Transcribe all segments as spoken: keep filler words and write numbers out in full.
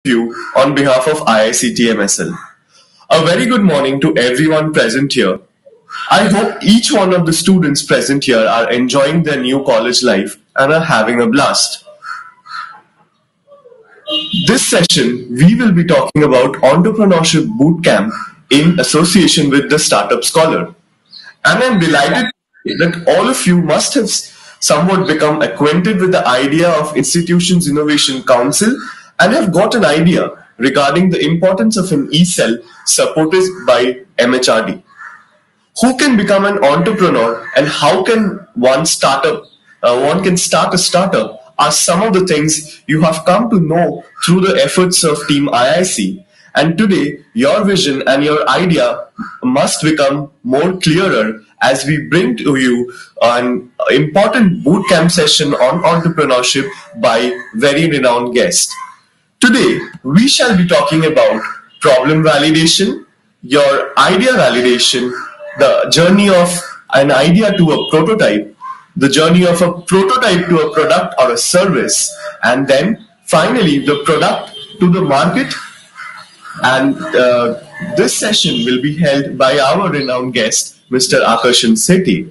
you on behalf of I I C T M S L. A very good morning to everyone present here. I hope each one of the students present here are enjoying their new college life and are having a blast. This session, we will be talking about Entrepreneurship Bootcamp in association with the Startup Scholar. And I'm delighted that all of you must have somewhat become acquainted with the idea of Institutions Innovation Council and have got an idea regarding the importance of an e-cell supported by M H R D. Who can become an entrepreneur and how can one startup, uh, one can start a startup are some of the things you have come to know through the efforts of Team I I C. And today, your vision and your idea must become more clearer as we bring to you an important bootcamp session on entrepreneurship by very renowned guest. Today, we shall be talking about problem validation, your idea validation, the journey of an idea to a prototype, the journey of a prototype to a product or a service, and then finally the product to the market. And uh, this session will be held by our renowned guest, Mister Akarshan Sethi.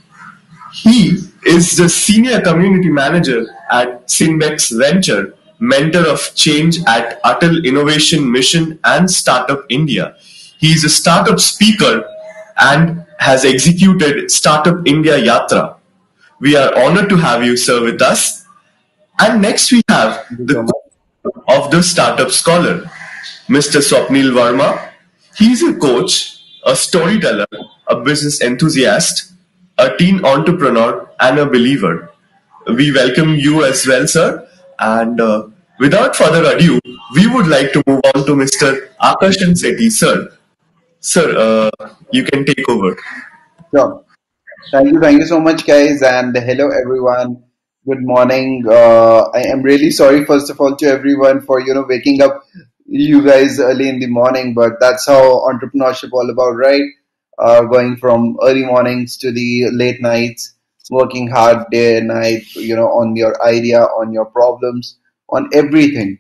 He is the Senior Community Manager at Synbex Venture, Mentor of Change at Atal Innovation Mission and Startup India. He is a startup speaker and has executed Startup India Yatra. We are honored to have you, sir, with us. And next we have the coach of the Startup Scholar, Mister Swapnil Verma. He is a coach, a storyteller, a business enthusiast, a teen entrepreneur, and a believer. We welcome you as well, sir. And uh, without further ado, we would like to move on to Mister Akarshan Sethi, sir. Sir, uh, you can take over. Sure. Thank you. Thank you so much, guys. And hello, everyone. Good morning. Uh, I am really sorry, first of all, to everyone for, you know, waking up you guys early in the morning, but that's how entrepreneurship all about, right? Uh, going from early mornings to the late nights, working hard day and night, you know, on your idea, on your problems, on everything.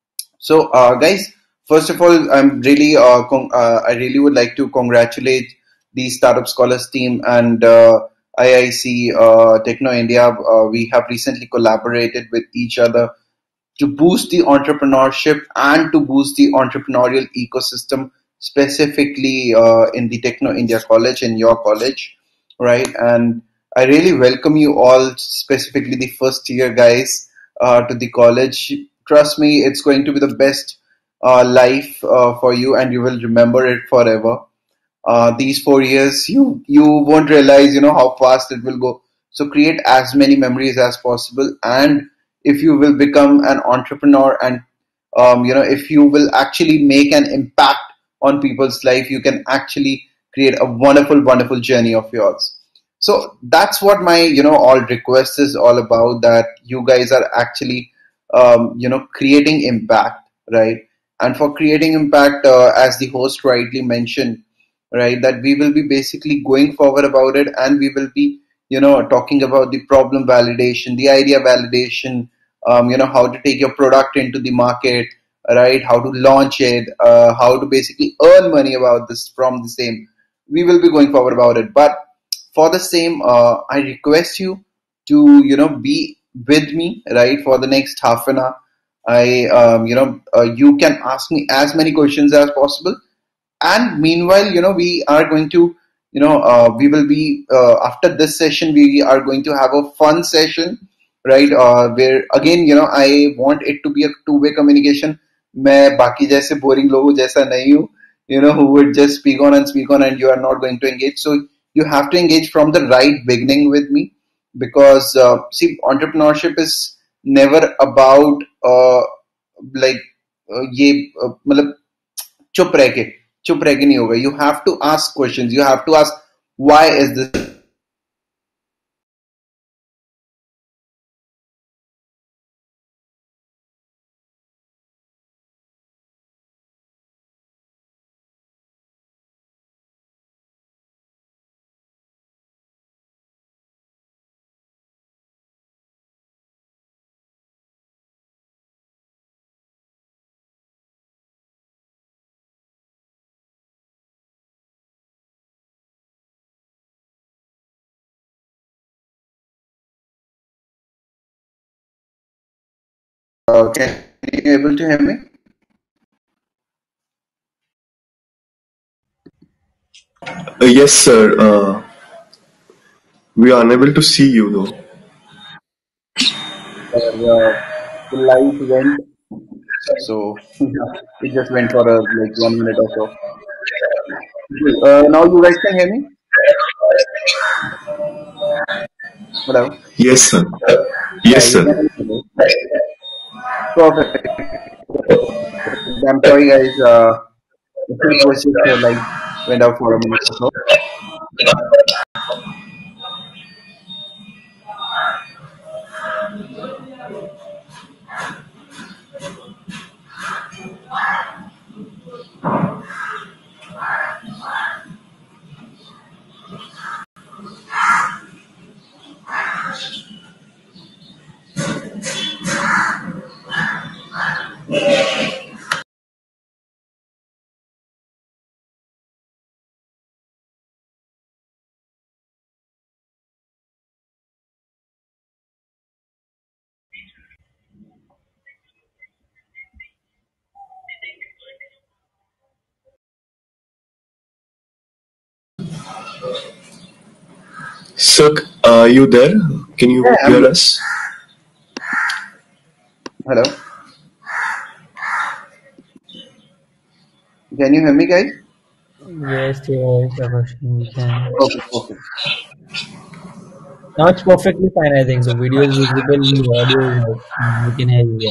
So, uh, guys, first of all, I'm really, uh, con- uh, I really would like to congratulate the Startup Scholars team and uh, I I C uh, Techno India. Uh, we have recently collaborated with each other to boost the entrepreneurship and to boost the entrepreneurial ecosystem, specifically uh, in the Techno India College, in your college, right? And I really welcome you all, specifically the first year guys, uh, to the college. Trust me, it's going to be the best uh, life uh, for you, and you will remember it forever. Uh, these four years, you you won't realize, you know, how fast it will go. So create as many memories as possible, and if you will become an entrepreneur, and um, you know, if you will actually make an impact on people's life, you can actually create a wonderful, wonderful journey of yours. So that's what my, you know, all request is all about. That you guys are actually, um, you know, creating impact, right? And for creating impact, uh, as the host rightly mentioned, right, that we will be basically going forward about it, and we will be, you know, talking about the problem validation, the idea validation, um, you know, how to take your product into the market, right, how to launch it, uh, how to basically earn money about this from the same. We will be going forward about it, but for the same, uh, I request you to, you know, be with me, right, for the next half an hour. I um, you know, uh, you can ask me as many questions as possible, and meanwhile, you know, we are going to, you know, uh, we will be, uh, after this session, we are going to have a fun session, right, uh, where again, you know, I want it to be a two way communication. मैं बाकी जैसे boring लोगों जैसा नहीं हूँ, you know, who would just speak on and speak on and you are not going to engage. So you have to engage from the right beginning with me, because uh, see, entrepreneurship is never about uh, like uh, ये uh, मतलब चुप रह के चुप रह के नहीं होगा. You have to ask questions. You have to ask, why is this Uh, can you able to hear me? Uh, yes, sir. Uh, we are unable to see you though. Or uh, the light went, so it just went for a like one minute or so. Uh, now you guys can hear me? Hello. Yes, sir. Yeah, Yes, you sir. can hear me. Perfect. I'm sorry, guys. Uh, it was just uh, like went out for a minute or so. Sir, are you there? Can Yeah, you I'm hear here. us? Hello. Can you hear me, guys? Yes, yes, Akash, we can. Okay, perfect. Now it's perfectly fine, I think. The video is visible, the audio is out. Mm, we can hear you.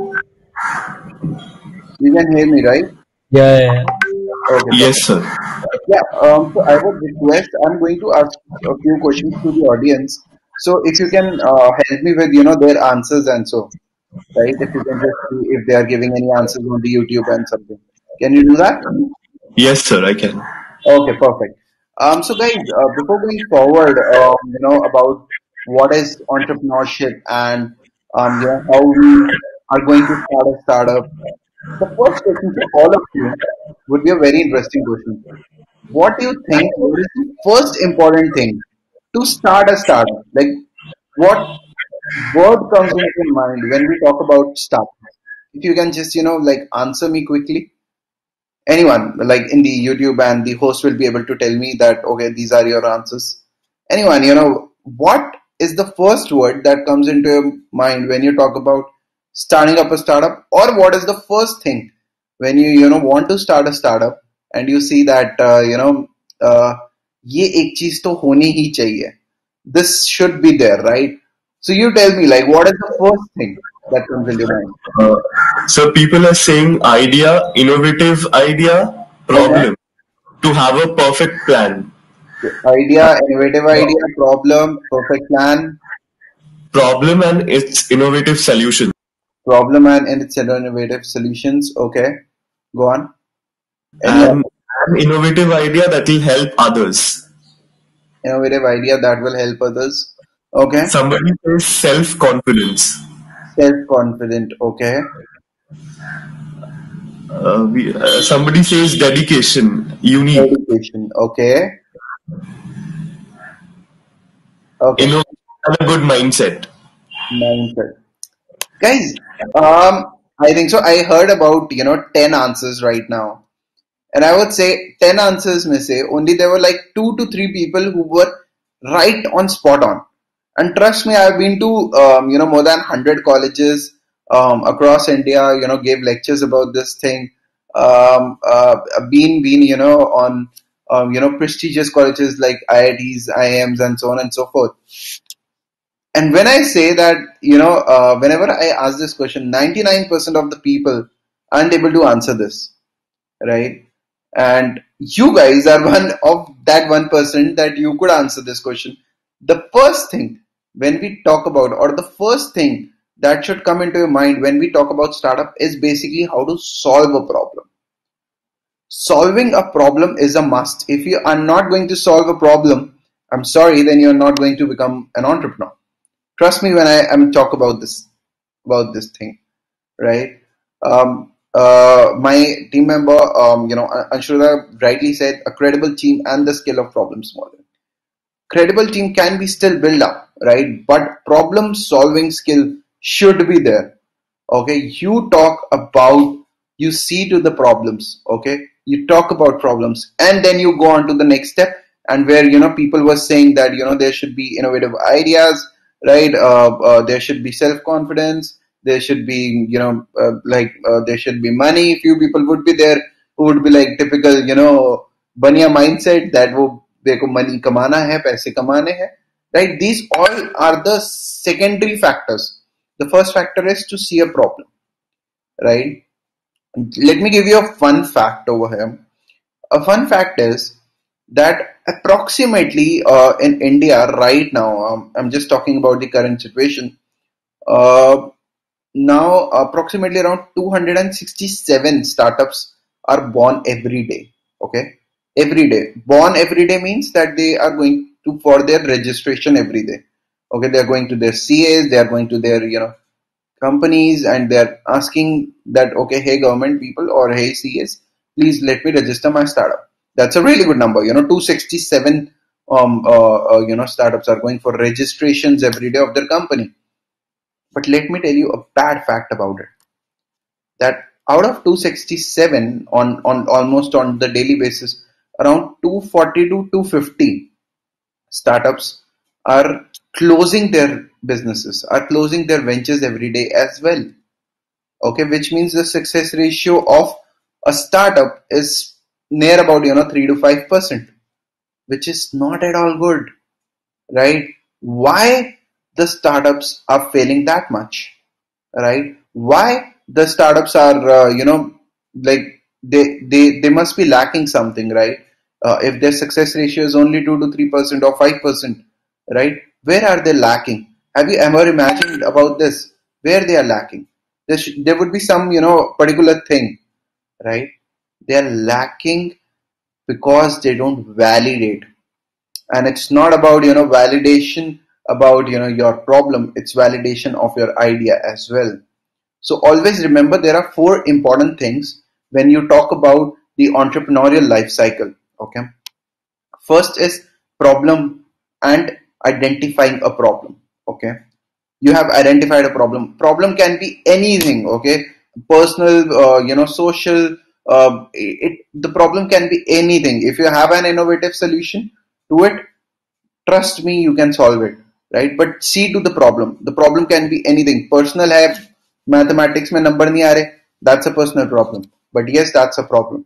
You can hear me, right? Yeah, yeah, yeah. Okay, Yes, perfect. sir. Yeah, um, so I would request, I'm going to ask a few questions to the audience. So if you can uh, help me with, you know, their answers and so, right? If you can just see if they are giving any answers on the YouTube and something. Can you do that? Yes, sir. I can. Okay, perfect. Um, so guys, uh, before going forward, um, you know, about what is entrepreneurship and, um, you know, how we are going to start a startup, the first question to all of you would be a very interesting question. What do you think what is the first important thing to start a startup? Like, what word comes into your mind when we talk about startup? If you can just, you know, like answer me quickly. Anyone, like in the YouTube, and the host will be able to tell me that, okay, these are your answers. Anyone, you know, what is the first word that comes into your mind when you talk about starting up a startup? Or what is the first thing when you, you know, want to start a startup and you see that, uh, you know, uh, ये एक चीज तो होनी ही चाहिए. This should be there, right? So you tell me, like, what is the first thing that comes into mind? Uh, so people are saying idea, innovative idea, Okay. problem. To have a perfect plan. Idea, innovative idea, problem, perfect plan, Problem and its innovative solution. problem and, and its innovative solutions. Okay, go on. Any And other an innovative idea that will help others. innovative idea that will help others? Okay, Somebody says self confidence. self-confident. Okay, Uh, we, uh, somebody says dedication, unique, dedication. Okay, okay, innovative, and a good mindset. mindset. Guys, um, I think so. I heard about you know ten answers right now. And I would say ten answers may say only there were like two to three people who were right on spot on. And trust me, I've been to um, you know more than one hundred colleges um, across India. You know, gave lectures about this thing. Um, uh, been been you know on um, you know prestigious colleges like I I Ts, I I Ms, and so on and so forth. And when I say that, you know, uh, whenever I ask this question, ninety-nine percent of the people aren't able to answer this, right? And you guys are one of that one percent that you could answer this question. The first thing when we talk about, or the first thing that should come into your mind when we talk about startup is basically how to solve a problem. Solving a problem is a must. If you are not going to solve a problem, I'm sorry, then you're not going to become an entrepreneur. Trust me when I am talk about this about this thing, right? Um, uh, my team member, um, you know, Anshula rightly said, a credible team and the skill of problem solving. Credible team can be still built up, right? But problem solving skill should be there. Okay, you talk about, you see to the problems. Okay, you talk about problems, and then you go on to the next step, and where you know people were saying that you know there should be innovative ideas, right? Uh, uh, there should be self confidence. There should be you know uh, like uh, there should be money. Few people would be there who would be like typical you know baniya mindset that wo देखो money kamana hai, paise kamane hai, right? These all are the secondary factors. The first factor is to see a problem, right? Let me give you a fun fact over here. A fun fact is that approximately uh, in India right now, um, I'm just talking about the current situation. Uh, Now, approximately around two hundred sixty-seven startups are born every day. Okay, every day. Born every day means that they are going to for their registration every day. Okay, they are going to their C As, they are going to their you know companies, and they're asking that, okay, hey government people or hey C S, please let me register my startup. That's a really good number. You know, two hundred sixty-seven um, uh, uh, you know startups are going for registrations every day of their company. But let me tell you a bad fact about it. That out of two hundred sixty-seven on, on almost on the daily basis, around two hundred forty to two hundred fifty startups are closing their businesses, are closing their ventures every day as well. Okay, which means the success ratio of a startup is near about you know three to five percent, which is not at all good, right? Why the startups are failing that much, right? Why the startups are uh, you know like they they they must be lacking something, right? Uh, if their success ratio is only two to three percent or five percent, right? Where are they lacking? Have you ever imagined about this? Where they are lacking? There, sh- there would be some you know particular thing, right? They are lacking because they don't validate. And it's not about you know validation about you know your problem, it's validation of your idea as well. So always remember there are four important things when you talk about the entrepreneurial life cycle. Okay, first is problem and identifying a problem. Okay, you have identified a problem. Problem can be anything. Okay, personal, uh, you know, social. Uh, it the problem can be anything. If you have an innovative solution to it, trust me, you can solve it, right? But see to the problem. The problem can be anything. Personal hai, mathematics mein number nahi aa rahe, that's a personal problem. But yes, that's a problem,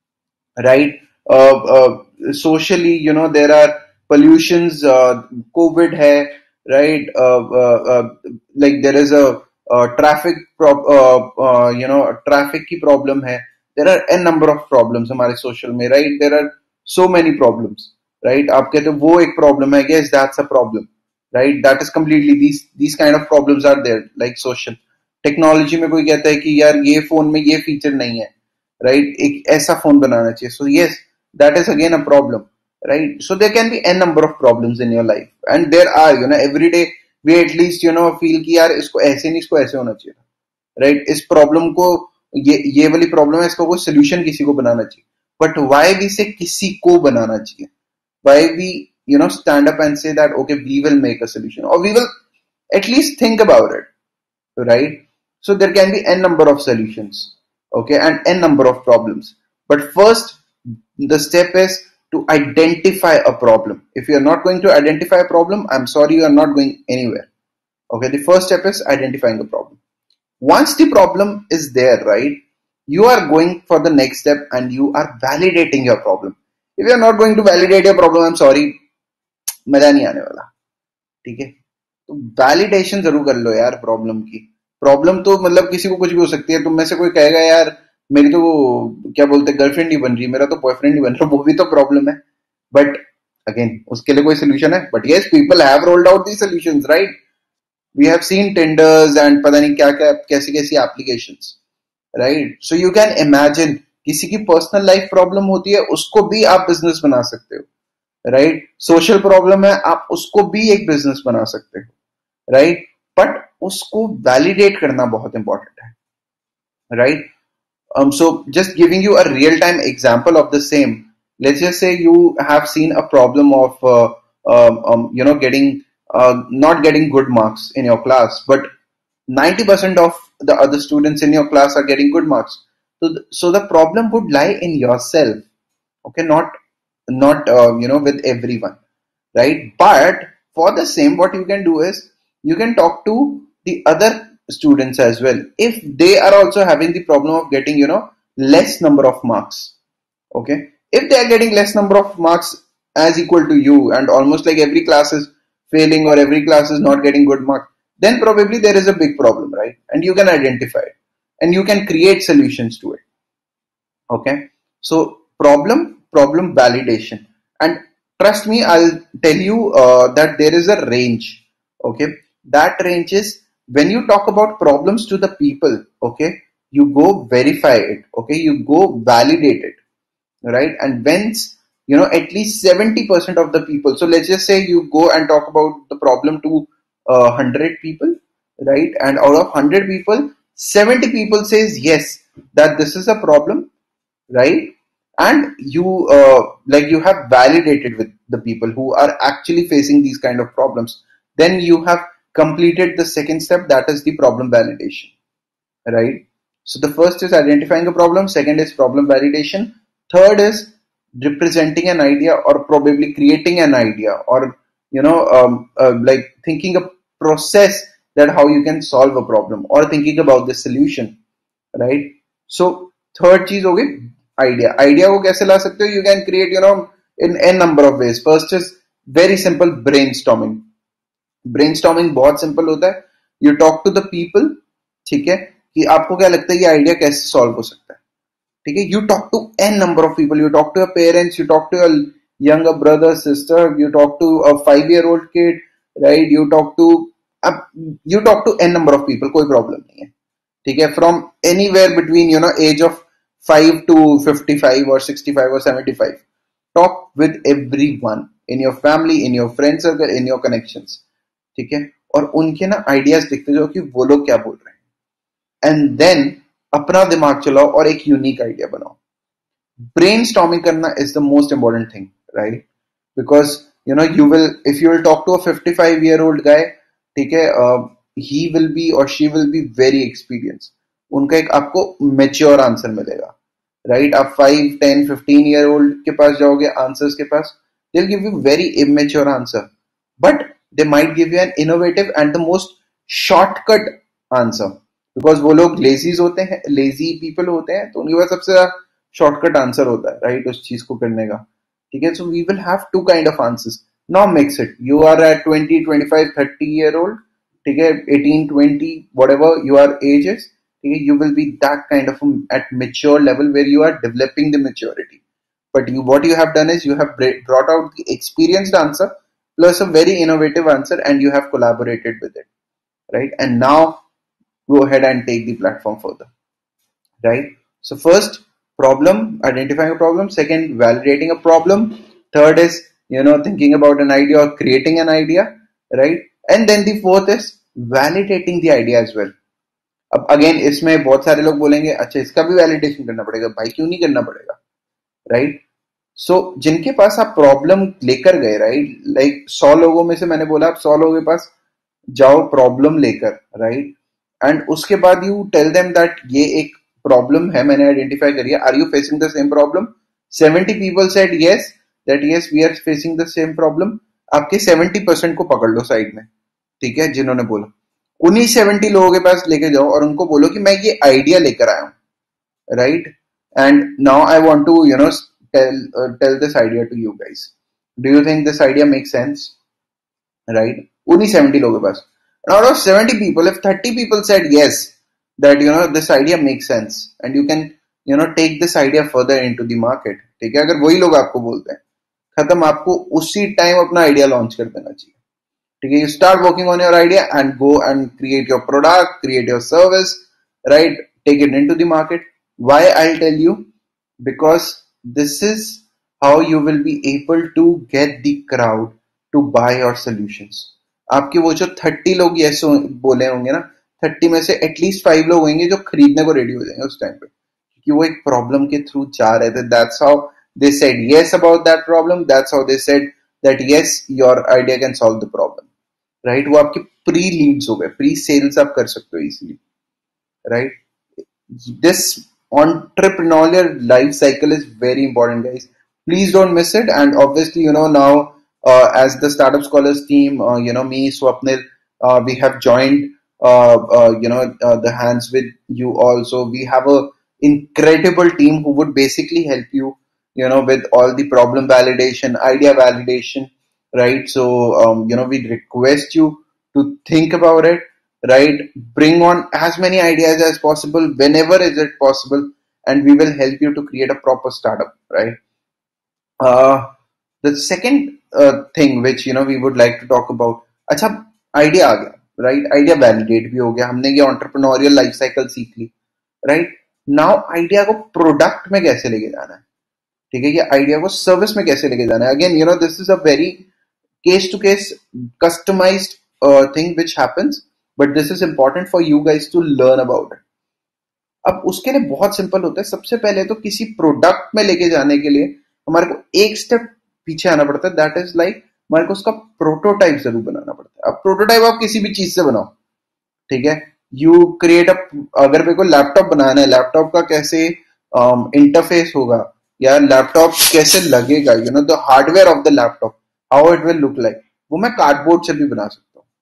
right? Uh, uh, Socially, you know, there are pollutions, uh, COVID hai, right? Uh, uh, uh, like there is a uh, traffic, prob- uh, uh, you know, traffic ki problem hai. There are n number of problems हमारे social में, right? There are so many problems, right? आप कहते हो वो एक problem है, yes, that's a problem, right? That is completely these these kind of problems are there, like social. Technology में कोई कहता है कि यार ये phone में ये feature नहीं है, right? एक ऐसा phone बनाना चाहिए. So yes, that is again a problem, right? So there can be n number of problems in your life, and there are, you know, every day we at least you know feel कि यार इसको ऐसे नहीं इसको ऐसे होना चाहिए, right right? इस प्रॉब्लम को ये ये वाली प्रॉब्लम है, इसको कोई सोल्यूशन किसी को बनाना चाहिए. बट वाई वी से किसी को बनाना चाहिए? Why we you know stand up and say that okay, we will make a solution, or we will at least think about it, right? So there can be n number of solutions, okay, and n number of problems. But first, the step is to identify a problem. If you are not going to identify a problem, I'm sorry, you are not going anywhere. Okay, the first step is identifying the problem. Once the problem is there, right, you are going for the next step and you are validating your problem. If you are not going to validate your problem, I'm sorry, मजा नहीं आने वाला. ठीक है, तो validation जरूर कर लो यार प्रॉब्लम की. प्रॉब्लम तो मतलब किसी को कुछ भी हो सकती है. तुम में से कोई कहेगा यार मेरी तो क्या बोलते हैं गर्लफ्रेंड नहीं बन रही, मेरा तो बॉयफ्रेंड नहीं बन रहा, वो भी तो प्रॉब्लम है. बट अगेन उसके लिए कोई सोल्यूशन है. But yes, people have rolled out the solutions, right? We have seen Tinders and पता नहीं क्या क्या कैसी कैसी applications, right? So you can imagine किसी की personal life problem होती है, उसको भी आप business बना सकते हो, right? Social problem है, आप उसको भी एक business बना सकते हो, right? But उसको validate करना बहुत important है, right? Um, so just giving you a real time example of the same. Let's just say you have seen a problem of uh, um, um, you know getting uh, not getting good marks in your class, but ninety percent of the other students in your class are getting good marks. So, th- so the problem would lie in yourself, okay, not not uh, you know with everyone, right? But for the same, what you can do is you can talk to the other students as well if they are also having the problem of getting you know less number of marks. Okay, if they are getting less number of marks as equal to you, and almost like every class is failing or every class is not getting good marks, then probably there is a big problem, right? And you can identify it and you can create solutions to it. Okay, so problem problem validation, and trust me, I'll tell you uh, that there is a range. Okay, that range is when you talk about problems to the people. Okay, you go verify it. Okay, you go validate it, right? And when's you know at least seventy percent of the people, so let's just say you go and talk about the problem to uh, one hundred people, right? And out of one hundred people, seventy people says yes, that this is a problem, right? And you uh, like you have validated with the people who are actually facing these kind of problems, then you have completed the second step, that is the problem validation, right? So the first is identifying a problem, second is problem validation, third is representing an idea or probably creating an idea, or you know um, uh, like thinking a process that how you can solve a problem or thinking about the solution, right? So third चीज होगी idea. Idea को कैसे ला सकते हो? You can create you know in n number of ways. First is very simple brainstorming. Brainstorming बहुत simple होता है. You talk to the people, ठीक है, कि आपको क्या लगता है ये आइडिया कैसे सॉल्व हो सकता है, ठीक है. You talk to n number of people. You talk to your parents, you talk to your younger brother, sister, you talk to a five year old kid, right? You talk to uh, you talk to n number of people, कोई problem नहीं है, ठीक है. From anywhere between you know age of five to fifty-five or sixty-five or seventy-five, talk with everyone in your family, in your friend circle, in your connections, ठीक है. और उनके ना आइडियाज देखते जाओ कि वो लोग क्या बोल रहे हैं, एंड देन अपना दिमाग चलाओ और एक यूनिक आइडिया बनाओ. Brainstorming करना is the most important thing, right? Because you know you will, if you will talk to a fifty-five year old guy, ठीक है, uh, he will be or she will be very experienced. उनका एक आपको mature answer मिलेगा, right? आप five, ten, fifteen year old के पास जाओगे answers के पास, they'll give you very immature answer, but they might give you an innovative and the most shortcut answer, because वो लोग lazy होते हैं, lazy people होते हैं, तो उनके पास सबसे ज्यादा शॉर्टकट आंसर होता है, राइट, उस चीज को करने का, ठीक है. So we will have to kind of answers. Now mix it. You are at twenty, twenty-five, thirty year old, ठीक है, eighteen, twenty, whatever your age is, ठीक है, you will be that kind of at mature level where you are developing the maturity. But you, what you have done is you have brought out the experienced answer plus a very innovative answer, and you have collaborated with it, right? And now go ahead and take the platform further, right? So first, problem, identifying a problem. Second, validating a problem. Third is you know thinking about an idea or creating an idea, right? And then the fourth is validating the idea as well. अब again इसमें बहुत सारे लोग बोलेंगे अच्छा इसका भी validation करना पड़ेगा. भाई क्यों नहीं करना पड़ेगा, राइट? सो जिनके पास आप प्रॉब्लम लेकर गए, राइट, लाइक सौ लोगों में से मैंने बोला आप सौ लोगों के पास जाओ प्रॉब्लम लेकर, राइट, एंड उसके बाद यू टेल देम दैट ये एक प्रॉब्लम है, मैंने आइडेंटिफाई करी है. Are you facing the same problem? seventy people said yes, that yes we are facing the same problem. आपके seventy percent को पकड़ लो साइड में, ठीक है, जिन्होंने बोला. उन्हीं seventy लोगों के पास लेके जाओ और उनको बोलो कि मैं ये आइडिया लेकर आया हूं, right, and now I want to you know tell tell this idea to you guys. Do you think this idea make sense, right? उन्हीं seventy लोगों के पास. And out of seventy people, if thirty people said yes, that you know this idea makes sense and you can you know take this idea further into the market, ठीक है. अगर वही लोग आपको बोलते हैं खत्म, आपको उसी टाइम अपना आइडिया लॉन्च कर देना चाहिए, ठीक है. You start working on your idea and go and create your product, create your service, right, take it into the market. Why I tell you? Because this is how you will be able to get the crowd to buy your solutions. आपके वो जो thirty लोग yes बोले होंगे ना, thirty में से at least five लोग होंगे जो खरीदने को रेडी हो जाएंगे उस टाइम पे, क्योंकि वो एक प्रॉब्लम के थ्रू जा रहे थे. That's how they said yes about that problem. That's how they said that yes your idea can solve the problem, right, वो आपके प्री लीड्स हो गए, प्री सेल्स आप कर सकते हो easily, right. This entrepreneurial life cycle is very important, guys. Please don't miss it. And obviously, you know, now uh, as the Startup Scholars team, uh, you know, me, Swapnil, uh, we have joined, uh, uh, you know, uh, the hands with you also. We have a incredible team who would basically help you, you know, with all the problem validation, idea validation, right? So, um, you know, we request you to think about it, right? Bring on as many ideas as possible whenever is it possible, and we will help you to create a proper startup, right? Uh, the second uh, thing which you know we would like to talk about, अच्छा idea आ गया, right, idea validate भी हो गया, हमने ये entrepreneurial life cycle सीख ली, राइट. नाउ आइडिया को प्रोडक्ट में कैसे लेके जाना है, ठीक है, ये आइडिया को सर्विस में कैसे लेके जाना है. Again you know this is a very case to case customized uh, thing which happens, but this is important for you guys to learn about it. अब उसके लिए बहुत सिंपल होता है. सबसे पहले तो किसी प्रोडक्ट में लेके जाने के लिए हमारे को एक स्टेप पीछे आना पड़ता है, दैट इज लाइक हमारे को उसका प्रोटोटाइप जरूर बनाना पड़ता है. अब प्रोटोटाइप आप किसी भी चीज से बनाओ, ठीक है, यू क्रिएट अ, अगर मेरे को लैपटॉप बनाना है, लैपटॉप का कैसे इंटरफेस um, होगा, या लैपटॉप कैसे लगेगा, you know the hardware of the laptop, how it will look like, वो मैं कार्डबोर्ड से भी बना सकता हूँ,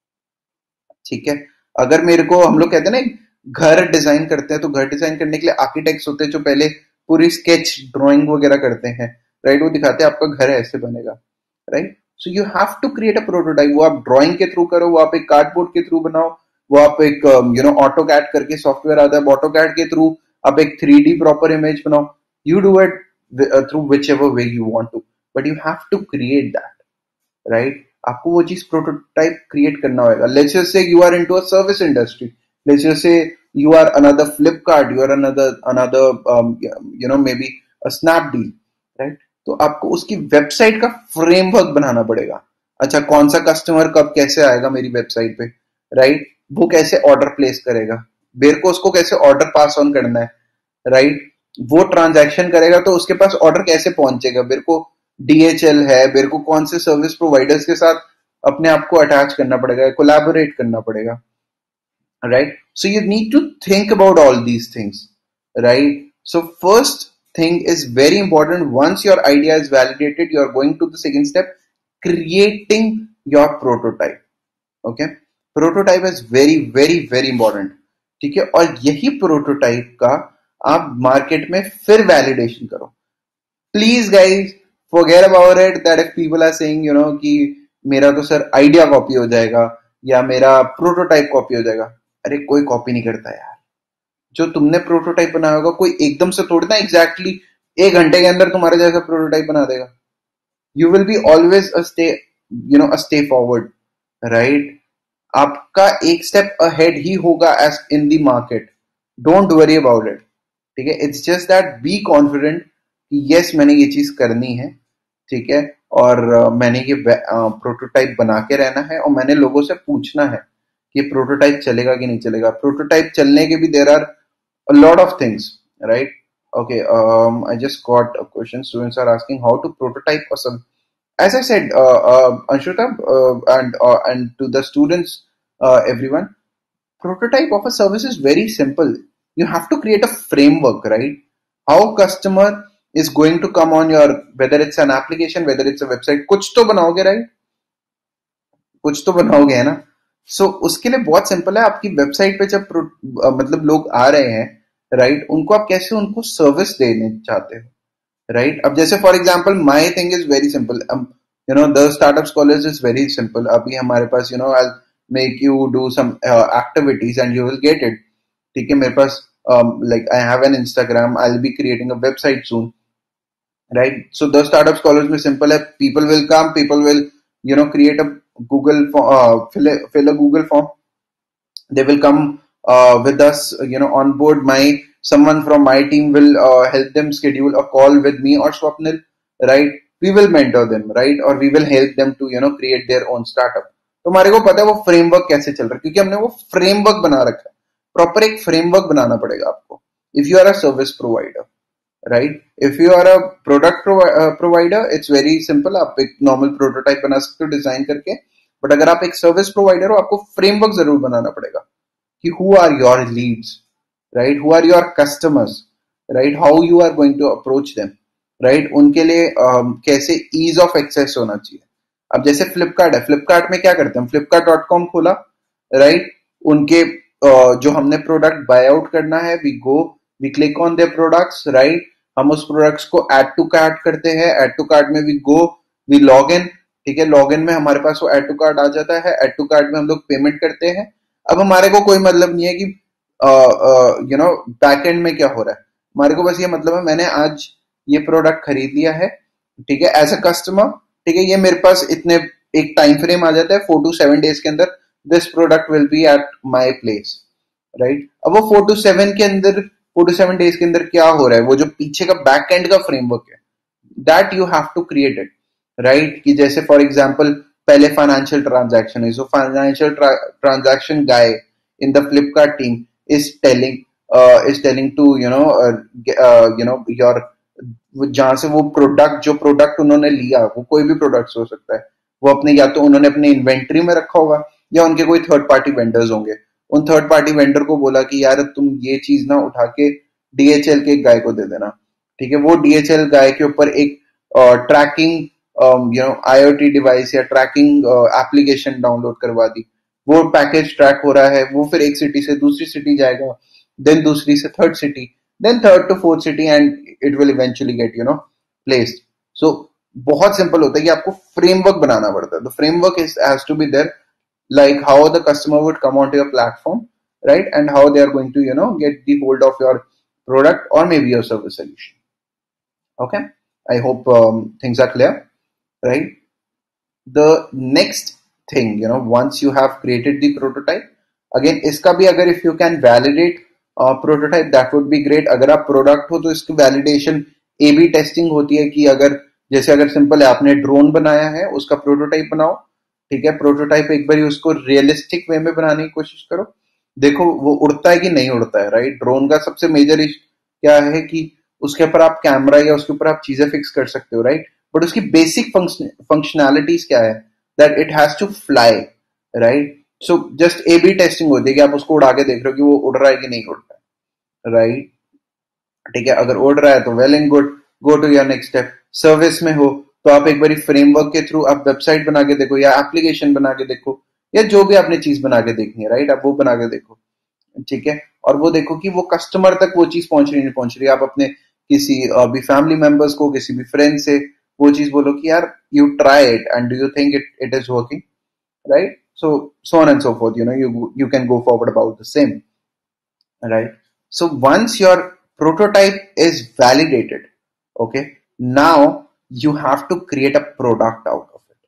ठीक है. अगर मेरे को, हम लोग कहते हैं ना घर डिजाइन करते हैं, तो घर डिजाइन करने के लिए आर्किटेक्ट्स होते हैं जो पहले पूरी स्केच ड्राइंग वगैरह करते हैं, राइट, वो दिखाते हैं आपका घर ऐसे बनेगा, right. So you have to create a prototype. वो आप ड्राइंग के थ्रू करो, वो आप एक कार्डबोर्ड के थ्रू बनाओ, वो आप एक यू नो ऑटो कैड करके सॉफ्टवेयर आता है, ऑटो कैड के थ्रू आप एक थ्री डी प्रॉपर इमेज बनाओ. You do it through whichever way you want to, but you have to create that, right. आपको वो चीज प्रोटोटाइप क्रिएट करना होगा. Let's just say you are into a service industry, let's just say you are another Flipkart, you are another another um, you know maybe a Snapdeal, right? तो आपको उसकी website का framework बनाना पड़ेगा. अच्छा, कौन सा कस्टमर कब कैसे आएगा मेरी वेबसाइट पे, राइट, वो कैसे ऑर्डर प्लेस करेगा, मेरे को उसको कैसे ऑर्डर पास ऑन करना है, राइट, वो ट्रांजैक्शन करेगा तो उसके पास ऑर्डर कैसे पहुंचेगा, मेरे को डीएचएल है, मेरे को कौन से सर्विस प्रोवाइडर्स के साथ अपने आप को अटैच करना पड़ेगा, कोलैबोरेट करना पड़ेगा, right? So you need to think about all these things, right? So first thing is very important. Once your idea is validated, you are going to the second step, creating your prototype. Okay, prototype is very very very important, ठीक है. और यही prototype का आप market में फिर validation करो. Please guys forget about it that if people are saying you know कि मेरा तो सर आइडिया कॉपी हो जाएगा या मेरा प्रोटोटाइप कॉपी हो जाएगा, अरे कोई कॉपी नहीं करता यार. जो तुमने प्रोटोटाइप बनाया होगा कोई एकदम से थोड़ी ना एग्जैक्टली एक घंटे के अंदर तुम्हारे जैसा प्रोटोटाइप बना देगा. You will be always a stay you know a stay forward, right. आपका एक स्टेप अहेड ही होगा edge in the market. Don't worry about it, ठीक है. It's just that be confident कि यस मैंने ये चीज करनी है, ठीक है, और uh, मैंने ये प्रोटोटाइप uh, बना के रहना है, और मैंने लोगों से पूछना है कि प्रोटोटाइप चलेगा कि नहीं चलेगा. प्रोटोटाइप चलने के भी there are a lot of things, right. Okay, I just got a question. Students are asking how to prototype a service. As I said, uh, uh, Anshita, uh, and uh, and to the students, uh, everyone, prototype of a service is very simple. You have to create a framework, right? How customer is going to come on your, whether it's an application, whether it's a website, कुछ तो बनाओगे, right? कुछ तो बनाओगे, है ना. सो so, उसके लिए बहुत सिंपल है. आपकी वेबसाइट पे जब uh, मतलब लोग आ रहे हैं, राइट right, उनको आप कैसे उनको सर्विस देने चाहते हो, राइट. अब जैसे for example my thing is very simple, you know the startup scholars is very simple. अभी हमारे पास you know I make you do some activities and you will get it, ठीक है. मेरे पास like I have an Instagram, I will be creating a website soon, right. So the startup scholars में simple है. People will come, people will you know create a Google uh, fill, a, fill a Google form. They will come uh, with us, you know, on board. My someone from my team will uh, help them schedule a call with me or Swapnil, right? We will mentor them, right? Or we will help them to, you know, create their own startup. तो हमारे को पता है वो framework कैसे चल रहा है, क्योंकि हमने वो फ्रेमवर्क बना रखा है. प्रॉपर एक फ्रेमवर्क बनाना पड़ेगा आपको. If you are a service provider, right. If you are a product provider, it's very simple. आप एक नॉर्मल प्रोटोटाइप बना सकते हो डिजाइन करके, बट अगर आप एक सर्विस प्रोवाइडर हो, आपको फ्रेमवर्क जरूर बनाना पड़ेगा कि who are your leads, right, who are your customers, right, how you are going to approach them, right, उनके लिए uh, कैसे ईज ऑफ एक्सेस होना चाहिए। अब जैसे फ्लिपकार्ट है, फ्लिपकार्ट में क्या करते हैं, फ्लिपकार्ट डॉट कॉम खोला, राइट, उनके uh, जो हमने प्रोडक्ट बाय आउट करना है, we go we click on their products, right, हम उस प्रोडक्ट्स को ऐड टू कार्ट करते हैं, ऐड टू कार्ट में we go we log in, ठीक है, लॉग इन में हमारे पास वो ऐड टू कार्ट आ जाता है, ऐड टू कार्ट में हम लोग पेमेंट करते हैं। अब हमारे को कोई मतलब नहीं है कि यू नो बैक एंड में क्या हो रहा है, हमारे को बस ये मतलब है मैंने आज ये प्रोडक्ट खरीद लिया है, ठीक है, एज अ कस्टमर, ठीक है, ये मेरे पास इतने एक टाइम फ्रेम आ जाता है, फोर टू सेवन डेज के अंदर this product will be at my place, right. अब वो फोर टू सेवन के अंदर फोर टू सेवन डेज के अंदर क्या हो रहा है, वो जो पीछे का बैक एंड का फ्रेमवर्क है, that you have to create it, right, कि जैसे फॉर एग्जाम्पल पहले फाइनेंशियल ट्रांजैक्शन है, so financial transaction guy in the Flipkart team is telling is telling to you know you know your, जहां से वो product जो product उन्होंने लिया, वो कोई भी प्रोडक्ट हो सकता है, वो अपने या तो उन्होंने अपने इन्वेंट्री में रखा होगा या उनके कोई थर्ड पार्टी वेंडर्स होंगे, उन थर्ड पार्टी वेंडर को बोला कि यार तुम ये चीज ना उठा के डीएचएल के गाय को दे देना, ठीक है, वो डीएचएल गाय के ऊपर एक tracking you know IoT device या ट्रैकिंग एप्लीकेशन डाउनलोड करवा दी, वो पैकेज ट्रैक हो रहा है, वो फिर एक सिटी से दूसरी सिटी जाएगा, देन दूसरी से third city, then third to fourth city, and it will eventually get you know placed. So बहुत सिंपल होता है कि आपको फ्रेमवर्क बनाना पड़ता है, the framework is has to be there, like how the customer would come onto your platform, right, and how they are going to you know get the hold of your product or maybe your service solution. Okay, I hope um, things are clear, right? The next thing, you know once you have created the prototype, again iska bhi agar if you can validate uh, prototype, that would be great. अगर आप product हो तो इसकी validation ए B testing होती है कि अगर जैसे अगर सिंपल है आपने ड्रोन बनाया है, उसका प्रोटोटाइप बनाओ, ठीक है, प्रोटोटाइप एक बार उसको रियलिस्टिक वे में बनाने की कोशिश करो, देखो वो उड़ता है कि नहीं उड़ता है, राइट। ड्रोन का सबसे मेजर इश क्या है कि उसके ऊपर आप कैमरा या उसके ऊपर आप चीजें फिक्स कर सकते हो, राइट, बट उसकी बेसिक फंक्शनैलिटीज क्या है, that it has to fly, right. So just A B testing होती है कि आप उसको उड़ा के देख रहे हो कि वो उड़ रहा है कि नहीं उड़ रहा है, राइट, ठीक है, अगर उड़ रहा है तो well and good, go to your next step. Service में हो तो आप एक बार फ्रेमवर्क के थ्रू आप वेबसाइट बना के देखो या एप्लीकेशन बना के देखो या जो भी आपने चीज बना के देखनी है, राइट, आप वो बना के देखो, ठीक है, और वो देखो कि वो कस्टमर तक वो चीज पहुंच रही नहीं पहुंच रही। आप अपने किसी भी फैमिली मेंबर्स को, किसी भी फ्रेंड से वो चीज बोलो कि यार you try it and do you think it it is working, right. So so on and so forth, you know you you can go forward about the same, right. So once your prototype is validated, okay, now you have to create a product out of it.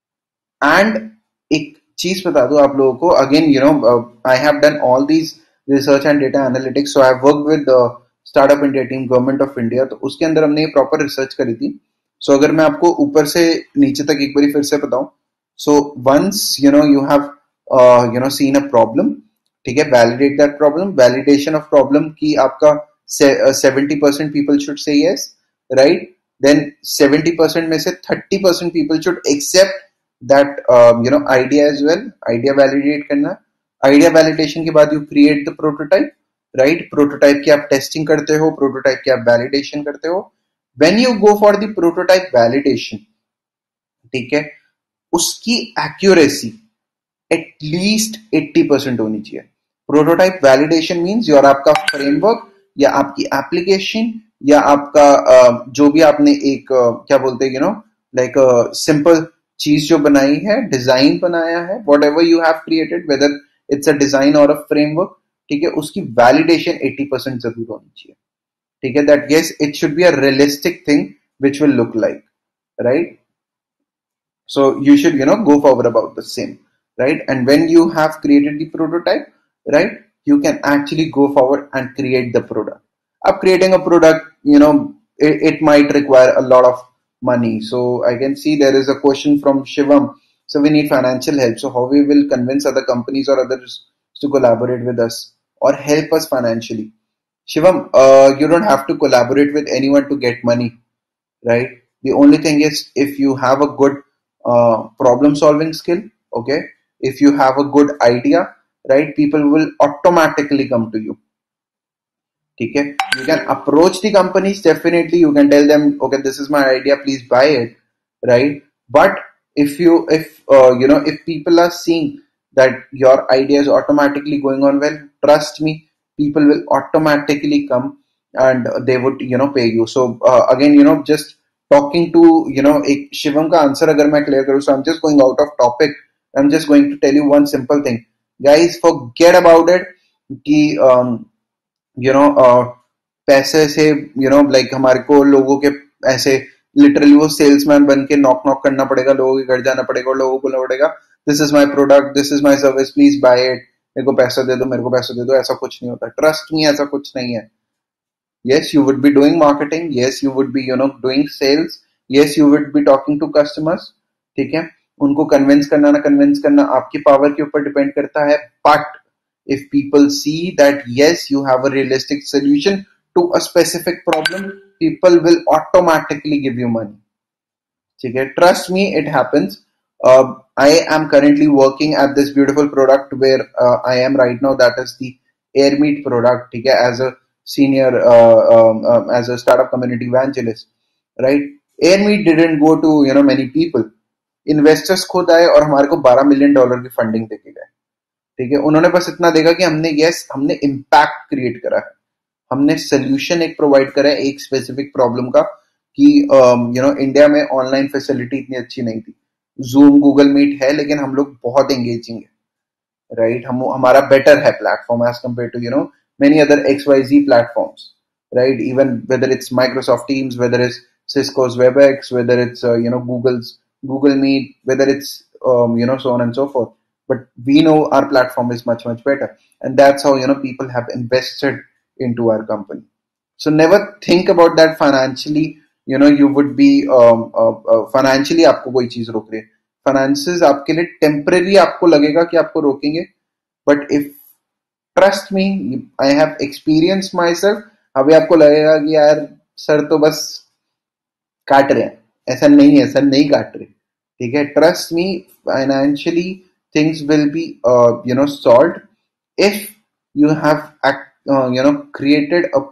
And एक चीज बता दूं आप लोगों को, again you know uh, I have done all these research and data analytics, so I have worked with the startup India team, government of India, तो उसके अंदर हमने ये प्रॉपर रिसर्च करी थी। सो so, अगर मैं आपको ऊपर से नीचे तक एक बार फिर से बताऊं, so once you know you have you know seen a problem, ठीक है, validate that problem, validation of problem की आपका seventy percent people should say yes, right, then seventy percent में से thirty percent people should accept that um, you know idea as well, idea validate करना, idea validation के बाद you create the prototype, right, prototype की आप testing करते हो, prototype की आप validation करते हो। when you go for the prototype validation, ठीक है, उसकी accuracy at least eighty percent होनी चाहिए। prototype validation means your आपका framework या आपकी application या आपका uh, जो भी आपने एक uh, क्या बोलते हैं यू नो लाइक सिंपल चीज जो बनाई है, डिजाइन बनाया है, whatever you have created, whether it's a design और अ फ्रेमवर्क, ठीक है, उसकी वैलिडेशन eighty percent जरूर होनी चाहिए, ठीक है, that yes it should be a realistic thing which will look like, right. So you should you know go forward about the same, right, and when you have created the prototype, right, you can actually go forward and create the product. Up creating a product, you know, it, it might require a lot of money. So I can see there is a question from Shivam. So we need financial help. So how we will convince other companies or others to collaborate with us or help us financially? Shivam, uh, you don't have to collaborate with anyone to get money, right? The only thing is if you have a good uh, problem solving skill, Okay, if you have a good idea, right, people will automatically come to you. ठीक है, you can approach the companies, definitely you can tell them, okay, this is my idea, please buy it, right? But if you if uh, you know if people are seeing that your idea is automatically going on well, trust me, people will automatically come and they would you know pay you. So uh, again, you know just talking to you know एक शिवम का answer अगर मैं clear करूँ, so I'm just going out of topic, I'm just going to tell you one simple thing, guys, forget about it कि um, you know पैसे से you know like हमारे को लोगों के ऐसे लिटरली वो सेल्समैन बन के नॉक नॉक करना पड़ेगा, लोगों के घर जाना पड़ेगा और लोगों को बोलना पड़ेगा this is my product, this is my service, please buy it, मेरे को पैसा दे दो, मेरे को पैसा दे दो. ऐसा कुछ नहीं होता, ट्रस्ट मी, ऐसा कुछ नहीं है. Yes, you would be doing marketing, yes, you would be you know doing sales, yes, you would be talking to customers. ठीक है, उनको कन्विंस करना ना कन्विंस करना आपकी पावर के ऊपर डिपेंड करता है. But if people see that yes, you have a realistic solution to a specific problem, people will automatically give you money. ठीक है, trust me, it happens. uh, I am currently working at this beautiful product where uh, I am right now, that is the Airmeet product. ठीक है, as a senior uh, um, um, as a startup community evangelist, right? Airmeet didn't go to you know many people. Investors खुद आए और हमारे को बारह million dollar की funding देके गए. ठीक है, उन्होंने बस इतना देखा कि हमने यस हमने इम्पैक्ट क्रिएट करा है, हमने सोल्यूशन एक प्रोवाइड करा है एक स्पेसिफिक प्रॉब्लम का, कि यू नो इंडिया में ऑनलाइन फैसिलिटी इतनी अच्छी नहीं थी. जूम गूगल मीट है लेकिन हम लोग बहुत एंगेजिंग है, राइट right? हम हमारा बेटर है platform as compare to you know many other X Y Z platforms, right? Even whether it's Microsoft Teams, whether it's Cisco's Webex, whether it's you know Google's Google Meet, whether it's you know so on and so forth. But we know our platform is much much better, and that's how you know people have invested into our company. So never think about that financially. You know you would be um, uh, uh, financially आपको कोई चीज रोक रही है, finances आपके लिए temporary आपको लगेगा कि आपको रोकेंगे, but if trust me, I have experienced myself, अभी आपको लगेगा कि यार सर तो बस काट रहे हैं, ऐसा नहीं है, सर नहीं काट रहे. ठीक है, trust me, financially things will be uh, you know solved if you have uh, you know created a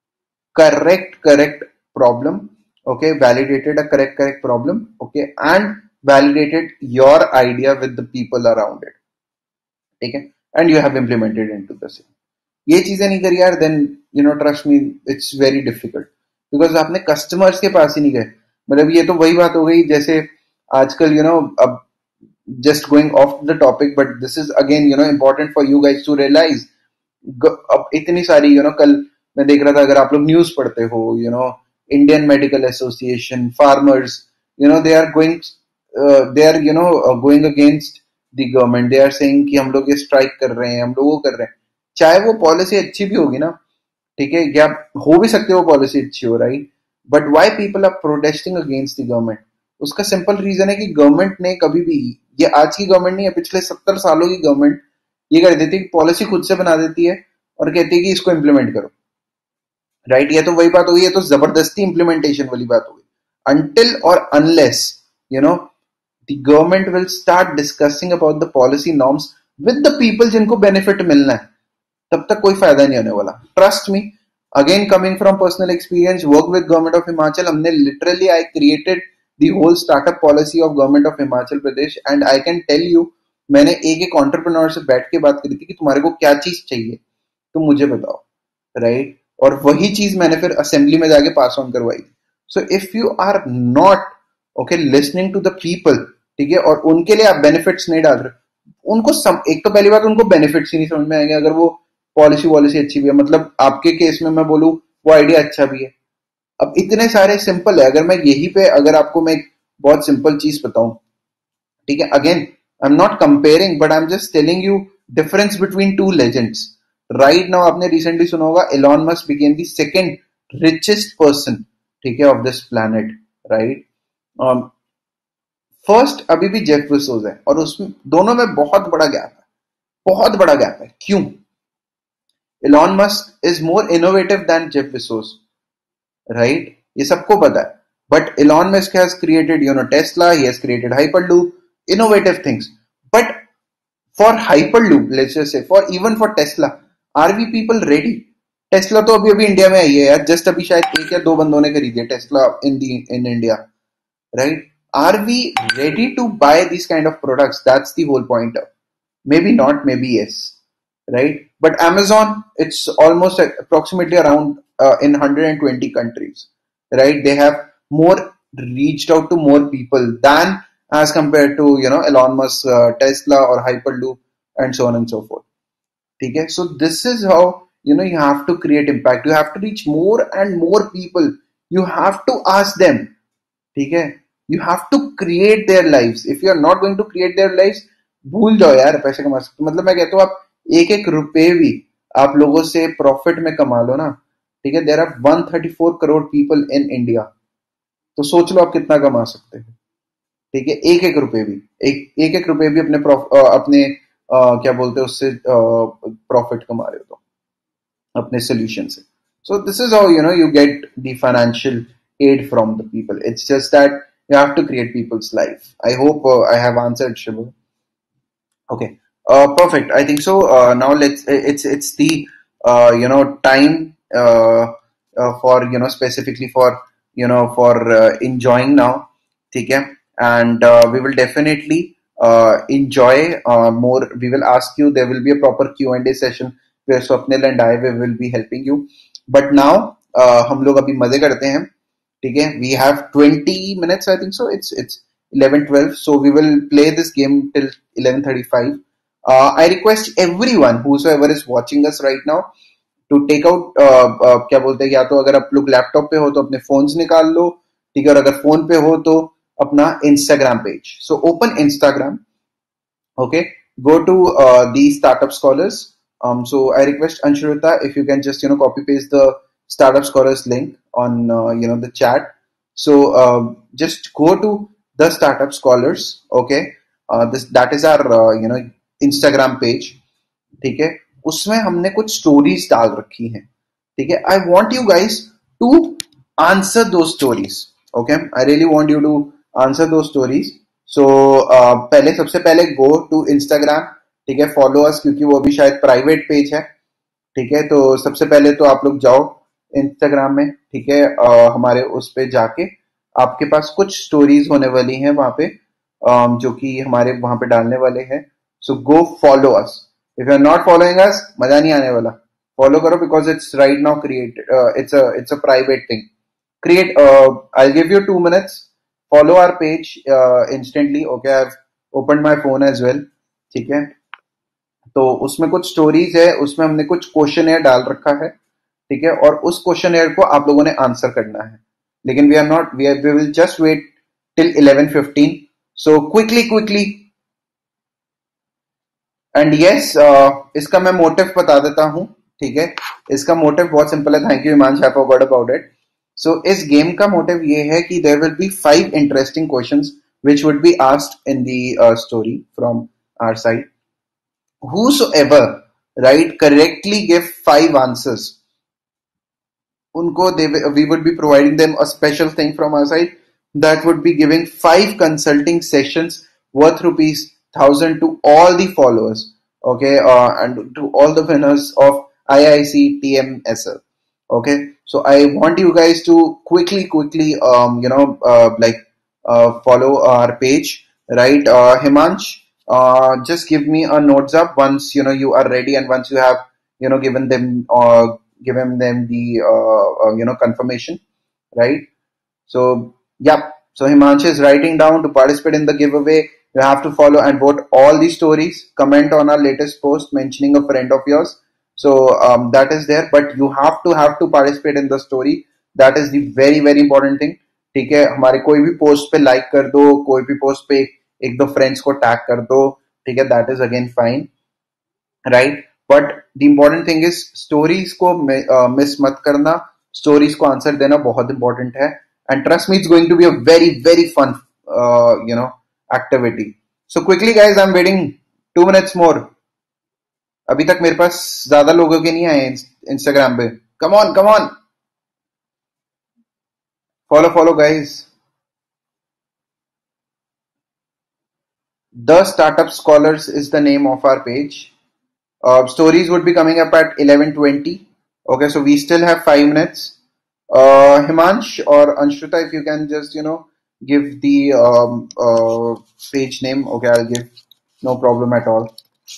correct correct problem, okay, validated a correct correct problem, okay, and validated your idea with the people around it. ठीक है, and you have implemented into the same. ये चीजें नहीं करी यार, then you know trust me, it's very difficult, because आपने customers के पास ही नहीं गए. मतलब ये तो वही बात हो गई जैसे आजकल you know अब just going off the topic, but this is again you know important for you guys to realize. अब इतनी सारी you know कल मैं देख रहा था, अगर आप लोग न्यूज पढ़ते हो, you know Indian Medical Association, farmers, you know they are going uh, they are you know uh, going against the government. They are saying कि हम लोग ये स्ट्राइक कर रहे हैं, हम लोग वो कर रहे हैं. चाहे वो पॉलिसी अच्छी भी होगी ना, ठीक है, क्या हो भी सकते हो पॉलिसी अच्छी हो, right? But why people are protesting against the government? उसका सिंपल रीजन है कि गवर्नमेंट ने कभी भी, ये आज की गवर्नमेंट नहीं है, पिछले सत्तर सालों की गवर्नमेंट ये कर देती है कि पॉलिसी खुद से बना देती है और कहती है कि इसको इम्प्लीमेंट करो, राइट? ये तो वही बात हो गई, ये तो जबरदस्ती इम्प्लीमेंटेशन वाली बात हो गई. अनटिल और unless you know the government will start discussing about the policy norms with the people जिनको बेनिफिट मिलना है, तब तक कोई फायदा नहीं होने वाला. Trust me, again coming from personal experience, work with government of Himachal, हमने literally I created the whole startup policy of government of Himachal Pradesh, and I can tell you, मैंने एक एक entrepreneur से बैठ के बात करी थी कि तुम्हारे को क्या चीज चाहिए तुम मुझे बताओ, राइट? और वही चीज मैंने फिर असेंबली में जाके पास ऑन करवाई थी. So if you are not okay listening to the people, ठीक है, और उनके लिए आप बेनिफिट्स नहीं डाल रहे, उनको सम, एक तो पहली बात उनको बेनिफिट्स ही नहीं समझ में आएंगे अगर वो पॉलिसी वॉलिसी अच्छी भी है. मतलब आपके केस में मैं बोलूं वो आइडिया अच्छा भी है. अब इतने सारे सिंपल है, अगर मैं यही पे अगर आपको मैं एक बहुत सिंपल चीज बताऊं, ठीक है, again I am not comparing but I am just telling you difference between two legends. Right now आपने रिसेंटली सुना होगा Elon Musk became the second richest person, ठीक है, of this planet, right? First अभी भी जेफ बेजोस है, और उसमें दोनों में बहुत बड़ा गैप है, बहुत बड़ा गैप है. क्यों? Elon Musk is more innovative than Jeff Bezos, right? ये सबको पता है. But Elon Musk has created you know Tesla, he has created Hyperloop, innovative things. But for Hyperloop, let's just say, for even for Tesla, are we people ready? Tesla तो अभी अभी India में आई है यार, जस्ट अभी शायद एक या दो बंदों ने खरीदी है Tesla in the in India, right? Are we ready to buy these kind of products? That's the whole point. Maybe not, maybe yes, right? But Amazon, it's almost like approximately around uh, in one hundred twenty countries, right? They have more reached out to more people than as compared to, you know, Elon Musk, uh, Tesla or Hyperloop and so on and so forth. Okay, so this is how, you know, you have to create impact. You have to reach more and more people. You have to ask them. Okay, you have to create their lives. If you are not going to create their lives, भूल जाओ यार पैसे कमा सकते। मतलब मैं कहता हूँ आप एक एक रुपए भी आप लोगों से प्रॉफिट में कमा लो ना, ठीक है? There are one hundred thirty-four crore people in India, तो सोच लो आप कितना कमा सकते हैं, ठीक है? एक एक रुपए भी, एक एक एक रुपए भी अपने अपने Uh, क्या बोलते हैं उससे प्रॉफिट कमा रहे हो तो अपने सोल्यूशन से। So this is how, you know, you get the financial aid from the people. It's just that you have to create people's life. I hope I have answered, Shibu. Okay, uh, perfect. I think so. Uh, now let's. It's it's the uh, you know time uh, uh, for, you know, specifically for, you know, for uh, enjoying now. ठीक है? And uh, we will definitely uh, enjoy uh, more. We will ask you. There will be a proper Q and A session where Swapnil and I we will be helping you. But now uh, हम लोग अभी मजे करते हैं, ठीक है? We have twenty minutes. I think so. It's it's eleven twelve. So we will play this game till eleven thirty-five. Uh, I request everyone whosoever is watching us right now to take out uh, uh, क्या बोलते हैं, या तो अगर आप लोग laptop पे हो तो अपने फोन्स निकाल लो, ठीक है? और अगर फोन पे हो तो अपना Instagram page. So open Instagram, okay, go to uh, the Startup Scholars. Um, so I request Anshrita if you can just, you know, copy paste the Startup Scholars link on uh, you know, the chat. So uh, just go to the Startup Scholars, okay? Uh, this that is our uh, you know, Instagram page, ठीक है? उसमें हमने कुछ stories डाल रखी हैं, ठीक है? I want you guys to answer दो stories, okay? I really want you to answer दो स्टोरीज। सो पहले सबसे पहले गो टू इंस्टाग्राम, ठीक है? फॉलो अस, क्योंकि वो अभी शायद प्राइवेट पेज है, ठीक है? तो सबसे पहले तो आप लोग जाओ इंस्टाग्राम में, ठीक है? uh, हमारे उस पे जाके आपके पास कुछ स्टोरीज होने वाली हैं वहां पे, um, जो कि हमारे वहां पे डालने वाले हैं। So go follow us. If you are not following us, मजा नहीं आने वाला। फॉलो करो, because it's right now create, it's a it's a private thing. Create, I give you two minutes. Follow our page instantly, okay? I have open my phone as well, ठीक है? तो उसमें कुछ स्टोरीज है, उसमें हमने कुछ क्वेश्चन एयर डाल रखा है, ठीक है? और उस क्वेश्चन एयर को आप लोगों ने आंसर करना है, लेकिन we are not, we we will just wait till eleven fifteen. So quickly quickly and yes, इसका मैं मोटिव बता देता हूं, ठीक है? इसका मोटिव बहुत सिंपल है। Thank you Himansh, I forgot about it. So इस गेम का मोटिव ये है कि there will be five interesting questions which would be asked in the story from our side. Whosoever, right, correctly give five answers, unko they we would be providing them a special thing from our side, that would be giving five consulting sessions worth rupees thousand to all the followers, okay? Uh, and to all the winners of I I C T M S L, okay? So I want you guys to quickly quickly um you know uh, like uh, follow our page, right? uh, Himansh, uh, just give me a notes up once, you know, you are ready, and once you have, you know, given them uh, given them the uh, uh, you know, confirmation, right? So yeah, so Himanshi is writing down to participate in the giveaway. You have to follow and vote all the stories, comment on our latest post mentioning a friend of yours. So um, that is there, but you have to have to participate in the story. That is the very very important thing, ठीक है? हमारे कोई भी post पे like कर दो, कोई भी पोस्ट पे एक दो फ्रेंड्स को टैग कर दो, ठीक है? That is again fine, right? But the important thing is stories को मिस uh, मत करना। स्टोरीज को आंसर देना बहुत इंपॉर्टेंट है, and trust me, it's going to be a very very fun you know activity. So quickly guys, I am waiting two minutes more. अभी तक मेरे पास ज्यादा लोगों के नहीं आए इंस्टाग्राम पे। Come on come on, follow follow guys. The Startup Scholars is the name of our page. Uh, stories would be coming up at eleven twenty. Okay, so we still have five minutes. Uh, Himansh or Anshruta, if you can just, you know, give the um, uh, page name. Okay, I'll give. No problem at all.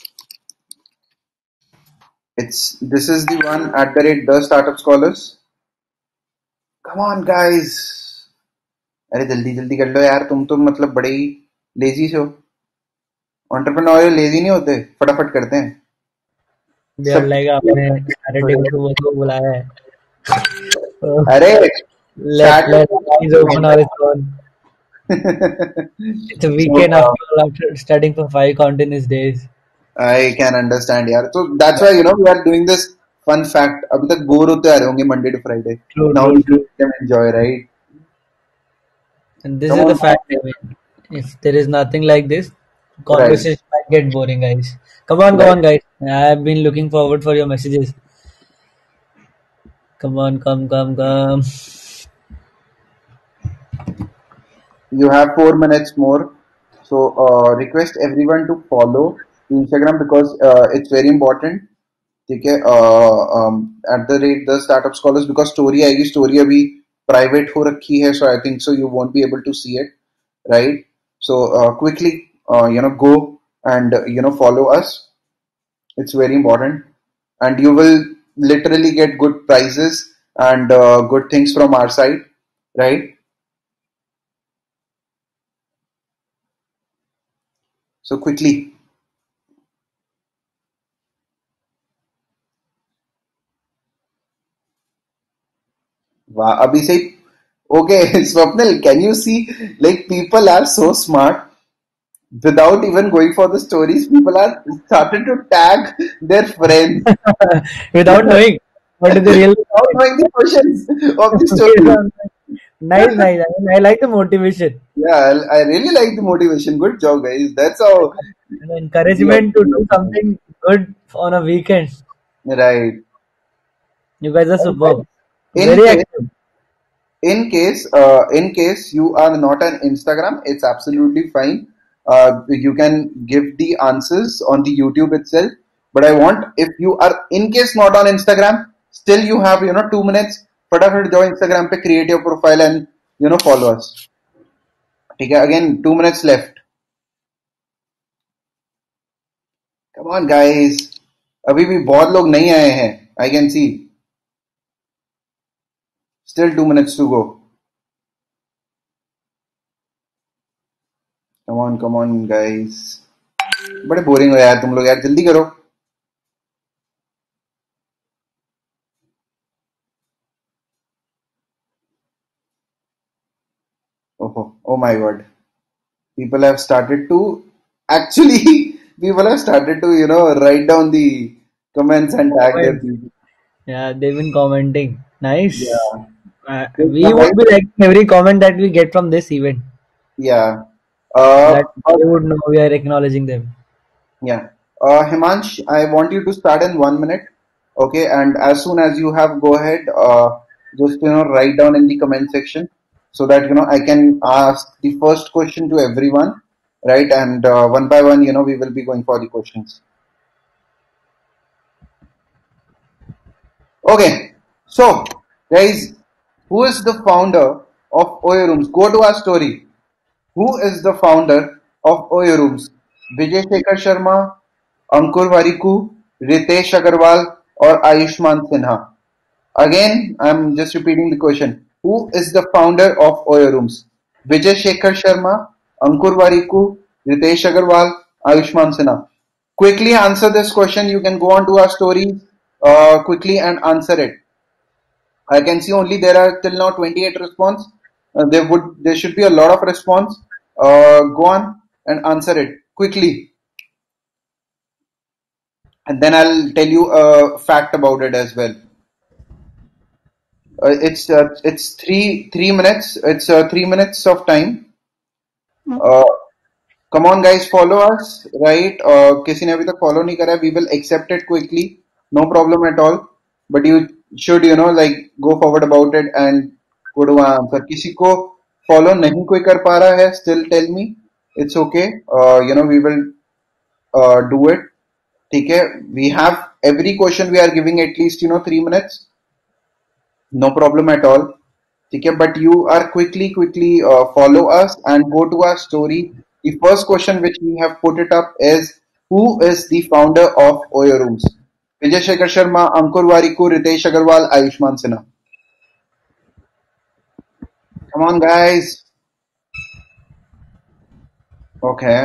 It's This is the one at the rate the Startup Scholars. Come on, guys. अरे जल्दी जल्दी कर लो यार, तुम तो मतलब बड़े ही lazy से हो. एंटरप्रेन्योर लेजी नहीं होते, फटाफट करते हैं They are सब. like आपने Saturday को सुबह को बुलाया है. So, अरे let let Saturday eyes open on its own. It's a so weekend uh, after all, after studying for five continuous days. I can understand यार. So that's why you know we are doing this fun fact. अभी तक bore होते आ रहे होंगे Monday to Friday. True, Now true, we true. can enjoy, right? And this Come is the on, fact. I mean, if there is nothing like this, right, conversation might get boring, guys. Come on, come right. on, guys. I've been looking forward for your messages. Come on, come, come, come. You have four minutes more. So uh, request everyone to follow Instagram because uh, it's very important. ठीक है. At the rate the startup Scholars because story आएगी. Story अभी private हो रखी है, so I think so you won't be able to see it, right? So quickly you know go and you know follow us. It's very important, and you will literally get good prizes and uh, good things from our side, right? So quickly. Wow, abhi se okay. Swapnil, can you see, like, people are so smart without even going for the stories? People are started to tag their friends Without knowing what is the real. without knowing the questions of the story. Nice, nice. I mean, I like the motivation Yeah, I I really like the motivation. Good job, guys. That's how and we encouragement to do something good on a weekend. right. You guys are And guys, superb. in Very case active. in case uh, in case you are not on Instagram, it's absolutely fine. Uh, you can give the answers on the YouTube itself. But I want, if you are in case not on Instagram, still you have, you know two minutes. फटाफट जाओ Instagram पे, create your profile and you know follow us. ठीक है, again two minutes left. Come on, guys. अभी भी बहुत लोग नहीं आए हैं. I can see. Still two minutes to go. Come on, come on, guys. बड़े बोरिंग हो यार तुम लोग यार, जल्दी करो. Oh, oh my God. People have started to actually people have started to you know write down the comments and tag their Comments. people. Yeah, they've been commenting. Nice. Yeah. Uh, Good we job, would guys. be liking every comment that we get from this event. Yeah. So Uh, that but they would know we are acknowledging them. yeah. Uh, Himansh, I want you to start in one minute. Okay, and as soon as you have, go ahead. Uh, just you know write down in the comment section so that you know I can ask the first question to everyone, right? And uh, one by one, you know, we will be going for the questions. Okay, so guys, who is the founder of Oyo Rooms? Go to our story. Who is the founder of Oyo Rooms? Vijay Shekhar Sharma, Ankur Variku, Ritesh Agarwal, or Ayushman Sinha? Again, I'm just repeating the question. Who is the founder of Oyo Rooms? Vijay Shekhar Sharma, Ankur Variku, Ritesh Agarwal, Ayushman Sinha. Quickly answer this question. You can go on to our story uh, quickly and answer it. I can see only there are till now twenty-eight response. Uh, there would there should be a lot of response. Uh, go on and answer it quickly, and then I'll tell you a fact about it as well. Uh, it's uh, it's three three minutes. It's uh, three minutes of time. Uh, Come on, guys, follow us, right? Uh, किसी ने अभी तक follow नहीं करा, we will accept it quickly, no problem at all. But you should, you know, like go forward about it and go to our answer. किसी को follow नहीं कोई कर पा रहा है, still tell me. It's okay. Uh, you know, we will uh, do it. Okay. We have every question we are giving at least, you know, three minutes. No problem at all. Okay. But you are quickly, quickly uh, follow us and go to our story. The first question which we have put it up is, who is the founder of Oyo Rooms? Vijay Shekhar Sharma, Ankur Warikoo, Ritesh Agarwal, Ayushman Sinha. Come on, guys. Okay.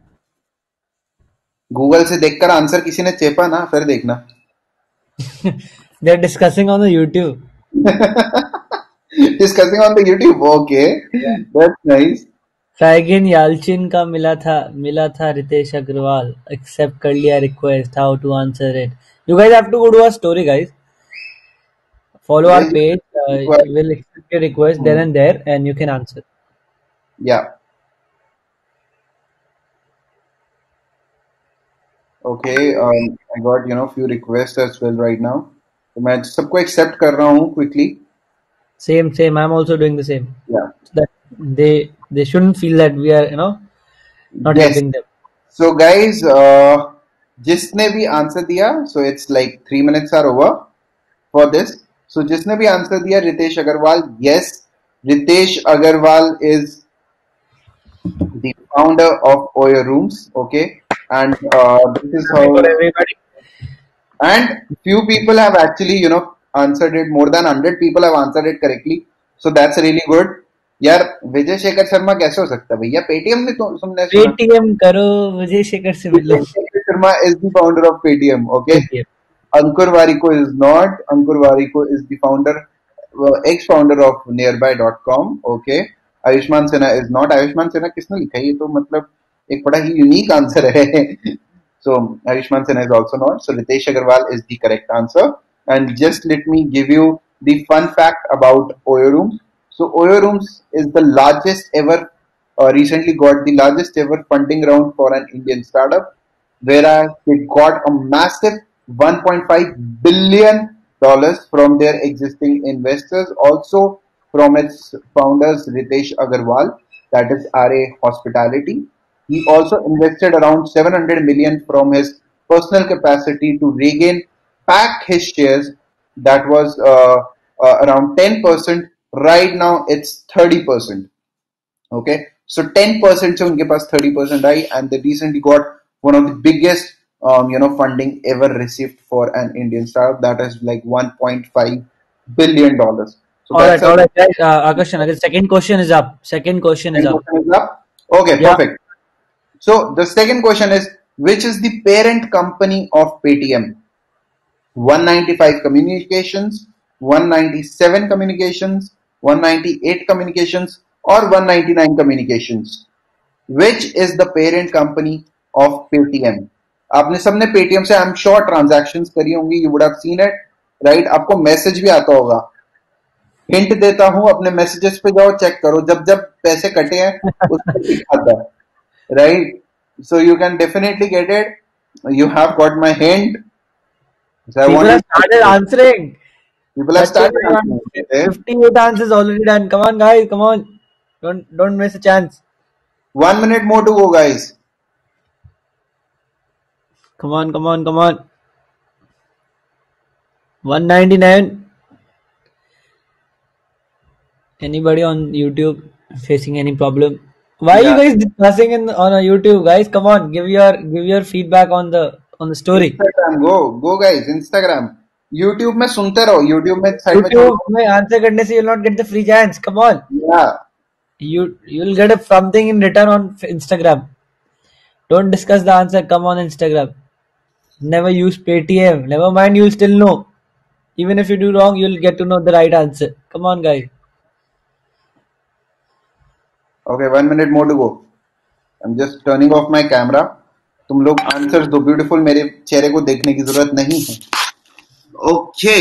Google से देखकर answer किसी ने चेपा ना, फिर देखना. They're discussing on the YouTube. Discussing on the YouTube. Okay, that's nice. Fagin Yalchin का मिला था मिला था रितेश अग्रवाल. Accept कर लिया request. How to answer it? You guys have to go to our story, guys. Follow our page. Uh, we'll accept your request there and there, and you can answer. Yeah. Okay. Um, I got you know few requests as well right now. तो मैं सबको accept कर रहा हूँ quickly. Same, same. I'm also doing the same. Yeah. So that they they shouldn't feel that we are you know not Yes. helping them. So guys, uh, जिसने भी answer दिया, so it's like three minutes are over for this. So जिसने भी answer दिया, Ritesh Agarwal, yes, Ritesh Agarwal is the founder of Oyo Rooms, okay, and uh, this is how. For everybody. And few people have actually, you know, answered it. More than hundred people have answered it correctly. So that's really good. यार विजय शेखर शर्मा कैसे हो सकता है भैया? Paytm में तो तुमने सुना? पेटीएम करो, विजय शेखर से मिलो. Vijay Shekhar Sharma is the founder of Paytm. Okay. Paytm. Ankur Warikoo is not. Ankur Warikoo is the founder, uh, ex-founder of nearby dot com. Okay. Ayushman Sinha is not. Ayushman Sinha किसने लिखा है? ये तो मतलब एक बड़ा ही unique answer है. So Ayushman Sinha is also not. So Ritesh Agarwal is the correct answer. And just let me give you the fun fact about Oyo Rooms. So Oyo Rooms is the largest ever, uh, recently got the largest ever funding round for an Indian startup, whereas they got a massive one point five billion dollars from their existing investors, also from its founders Ritesh Agarwal, that is R A Hospitality. He also invested around seven hundred million from his personal capacity to regain back his shares. That was uh, uh, around ten percent. Right now it's thirty percent. Okay, so ten percent से उनके पास thirty percent I, and they recently got one of the biggest um, you know funding ever received for an Indian startup, that is like one point five billion dollars. So All right, that's a- all right, guys. Uh, Akash, the second question is up. Second question is second up. question is up. Okay, Yeah. perfect. So the second question is, which is the parent company of Paytm? one ninety-five Communications, one ninety-seven Communications, one ninety-eight Communications, or one ninety-nine Communications? Which is the parent company of Paytm? आपने सबने Paytm से I'm sure transactions करी होंगी. You would have seen it, right? आपको message भी आता होगा. Hint देता हूं, अपने मैसेजेस पे जाओ, चेक करो, जब जब पैसे कटे हैं उसको दिखाता है, right? So you can definitely get it. You have got my hint. So I People want have you- started answering. people have started answering. Okay? fifty-eight answers already done. Come on, guys. Come on. Don't don't miss a chance. One minute more to go, guys. Come on, come on, come on. one ninety-nine. Anybody on YouTube facing any problem? Why are Yeah. you guys discussing in on a YouTube, guys? Come on, give your give your feedback on the on the story. Instagram, go, go, guys. Instagram. YouTube में सुनते रहो. YouTube में side में YouTube में answer करने से you'll not get the free chance. Come on, Yeah. you you'll get a, something in return on f- Instagram. Don't discuss the answer. Come on Instagram. Never use Paytm. Never mind, you'll still know. Even if you do wrong, you'll get to know the right answer. Come on, guys. Okay, one minute more to go. I'm just turning off my camera. तुम लोग answers दो. Beautiful, मेरे चेहरे को देखने की जरूरत नहीं है. Okay.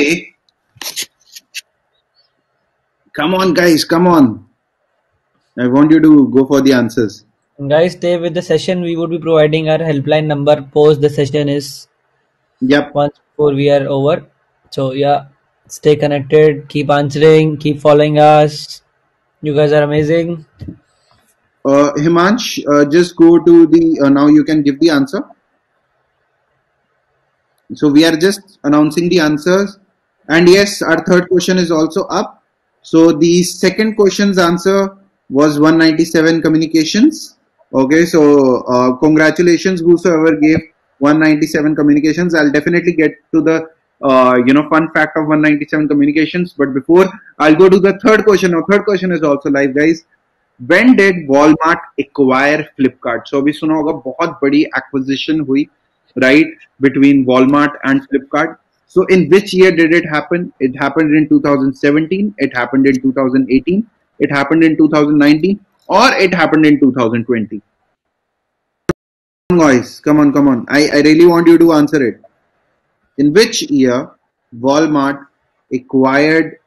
Come on, guys. Come on. I want you to go for the answers. Guys, stay with the session. We would be providing our helpline number post the session is Yep. once before we are over. So yeah, stay connected. Keep answering. Keep following us. You guys are amazing. Uh, Himansh, uh, just go to the, uh, now you can give the answer. So we are just announcing the answers. And yes, our third question is also up. So the second question's answer was one ninety-seven communications. Okay, so uh, congratulations whosoever gave one ninety-seven communications. I'll definitely get to the uh, you know fun fact of one ninety-seven communications. But before I'll go to the third question. Now third question is also live, guys. When did Walmart acquire Flipkart? So अभी सुना होगा बहुत बड़ी acquisition हुई, right, between Walmart and Flipkart. So in which year did it happen? It happened in two thousand seventeen, it happened in two thousand eighteen, it happened in two thousand nineteen, or it happened in two thousand twenty. Come on, guys, come on, come on. I, I really want you to answer it. In which year Walmart acquired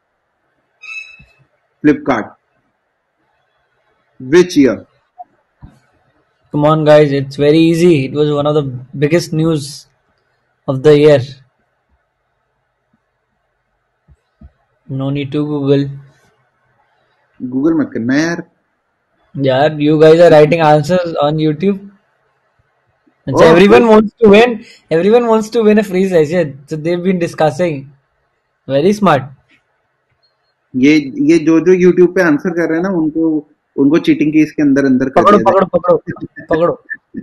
Flipkart? Which year? Come on, guys, it's very easy. It was one of the biggest news of the year. No need to Google. Google मत करना यार. Yeah, you guys are writing answers on YouTube. And so Oh, everyone wants to win. Everyone wants to win a free session. So they've been discussing. Very smart. ये ये जो जो YouTube पे answer कर रहे हैं ना उनको उनको चीटिंग केस के अंदर अंदर कर पकड़ो दिया पकड़ो पकड़ो पकड़ो.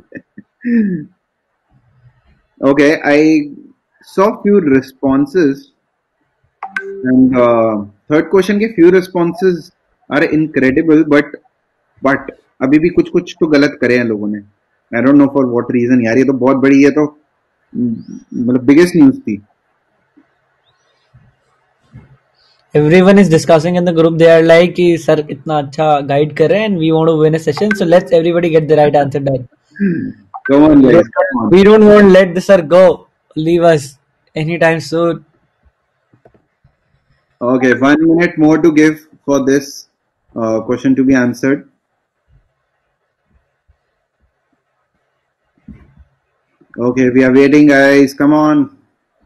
Okay, I saw few responses and uh, third question के few responses are incredible but but अभी भी कुछ कुछ तो गलत करे हैं लोगों ने. I don't know for what reason यार. ये तो बहुत बड़ी ये तो मतलब biggest news थी. Everyone is discussing in the group. They are like कि sir इतना अच्छा guide कर रहे हैं and we want to win a session. So let's everybody get the right answer done. Come on We guys, don't, come on. we don't want to let the sir go. Leave us anytime soon. Okay, one minute more to give for this uh, question to be answered. Okay, we are waiting, guys. Come on.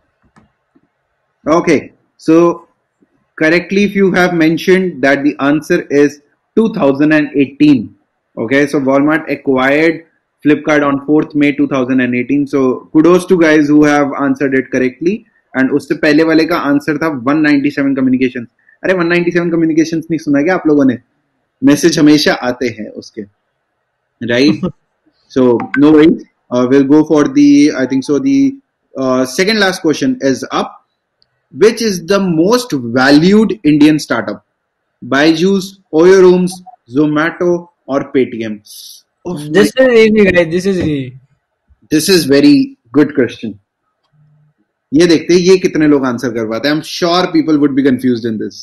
Okay, so correctly, if you have mentioned that the answer is two thousand eighteen. Okay, so Walmart acquired Flipkart on fourth May two thousand eighteen. So kudos to guys who have answered it correctly. And उससे पहले वाले का answer था one ninety-seven communications. अरे one ninety-seven communications नहीं सुना क्या आप लोगों ने? मैसेज हमेशा आते हैं उसके, right? So no worries. Uh, we'll go for the, I think so, the uh, second last question is up. Which is the most valued Indian startup? Byju's, Oyo Rooms, Zomato, or Paytm? Oh, This is easy, guys. This is easy. this is very good question. ये देखते हैं ये कितने लोग answer कर पाते हैं. I'm sure people would be confused in this.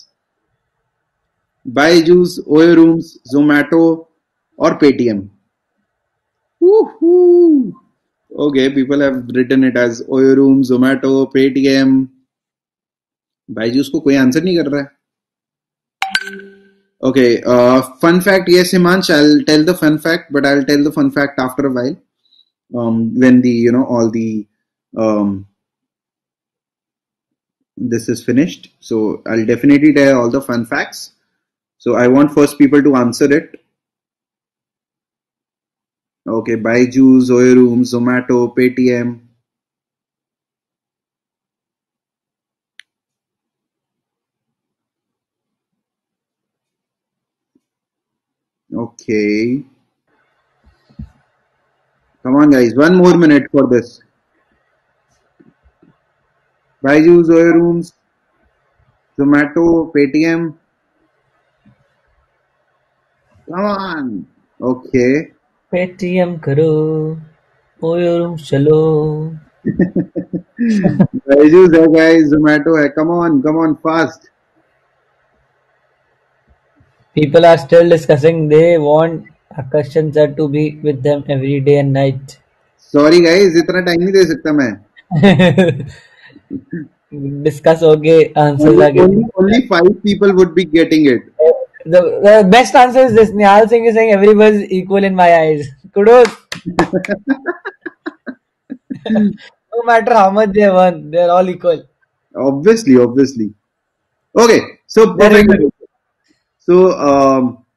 Byju's, Oyo Rooms, Zomato, or Paytm? Woohoo! Okay, people have written it as Oyo Rooms, Zomato, Paytm. Byju's को कोई आंसर नहीं कर रहा है. Okay, uh, fun fact. Yes, Himansh, I'll tell the fun fact, but I'll tell the fun fact after a while. Um, when the you know all the um, this is finished, so I'll definitely tell all the fun facts. So I want first people to answer it. Okay, Byju's, Oyo Rooms, Zomato, Paytm. Okay. Come on, guys. One more minute for this. Byju's, Oyo Rooms, Zomato, Paytm. Come on. Okay. Paytm करो, Oyo Rooms चलो. Byju's है guys, Zomato है. Come on, come on, fast. People are still discussing. They want Akash sir to be with them every day and night. Sorry guys, इतना time नहीं दे सकता मैं. Discuss okay, answers Only, are given. only, only five people would be getting it. The, the best answer is this. Nihal Singh is saying everyone is equal in my eyes. Kudos. No matter how much they won, they're all equal. Obviously, obviously. Okay, so Very perfect. good. So um,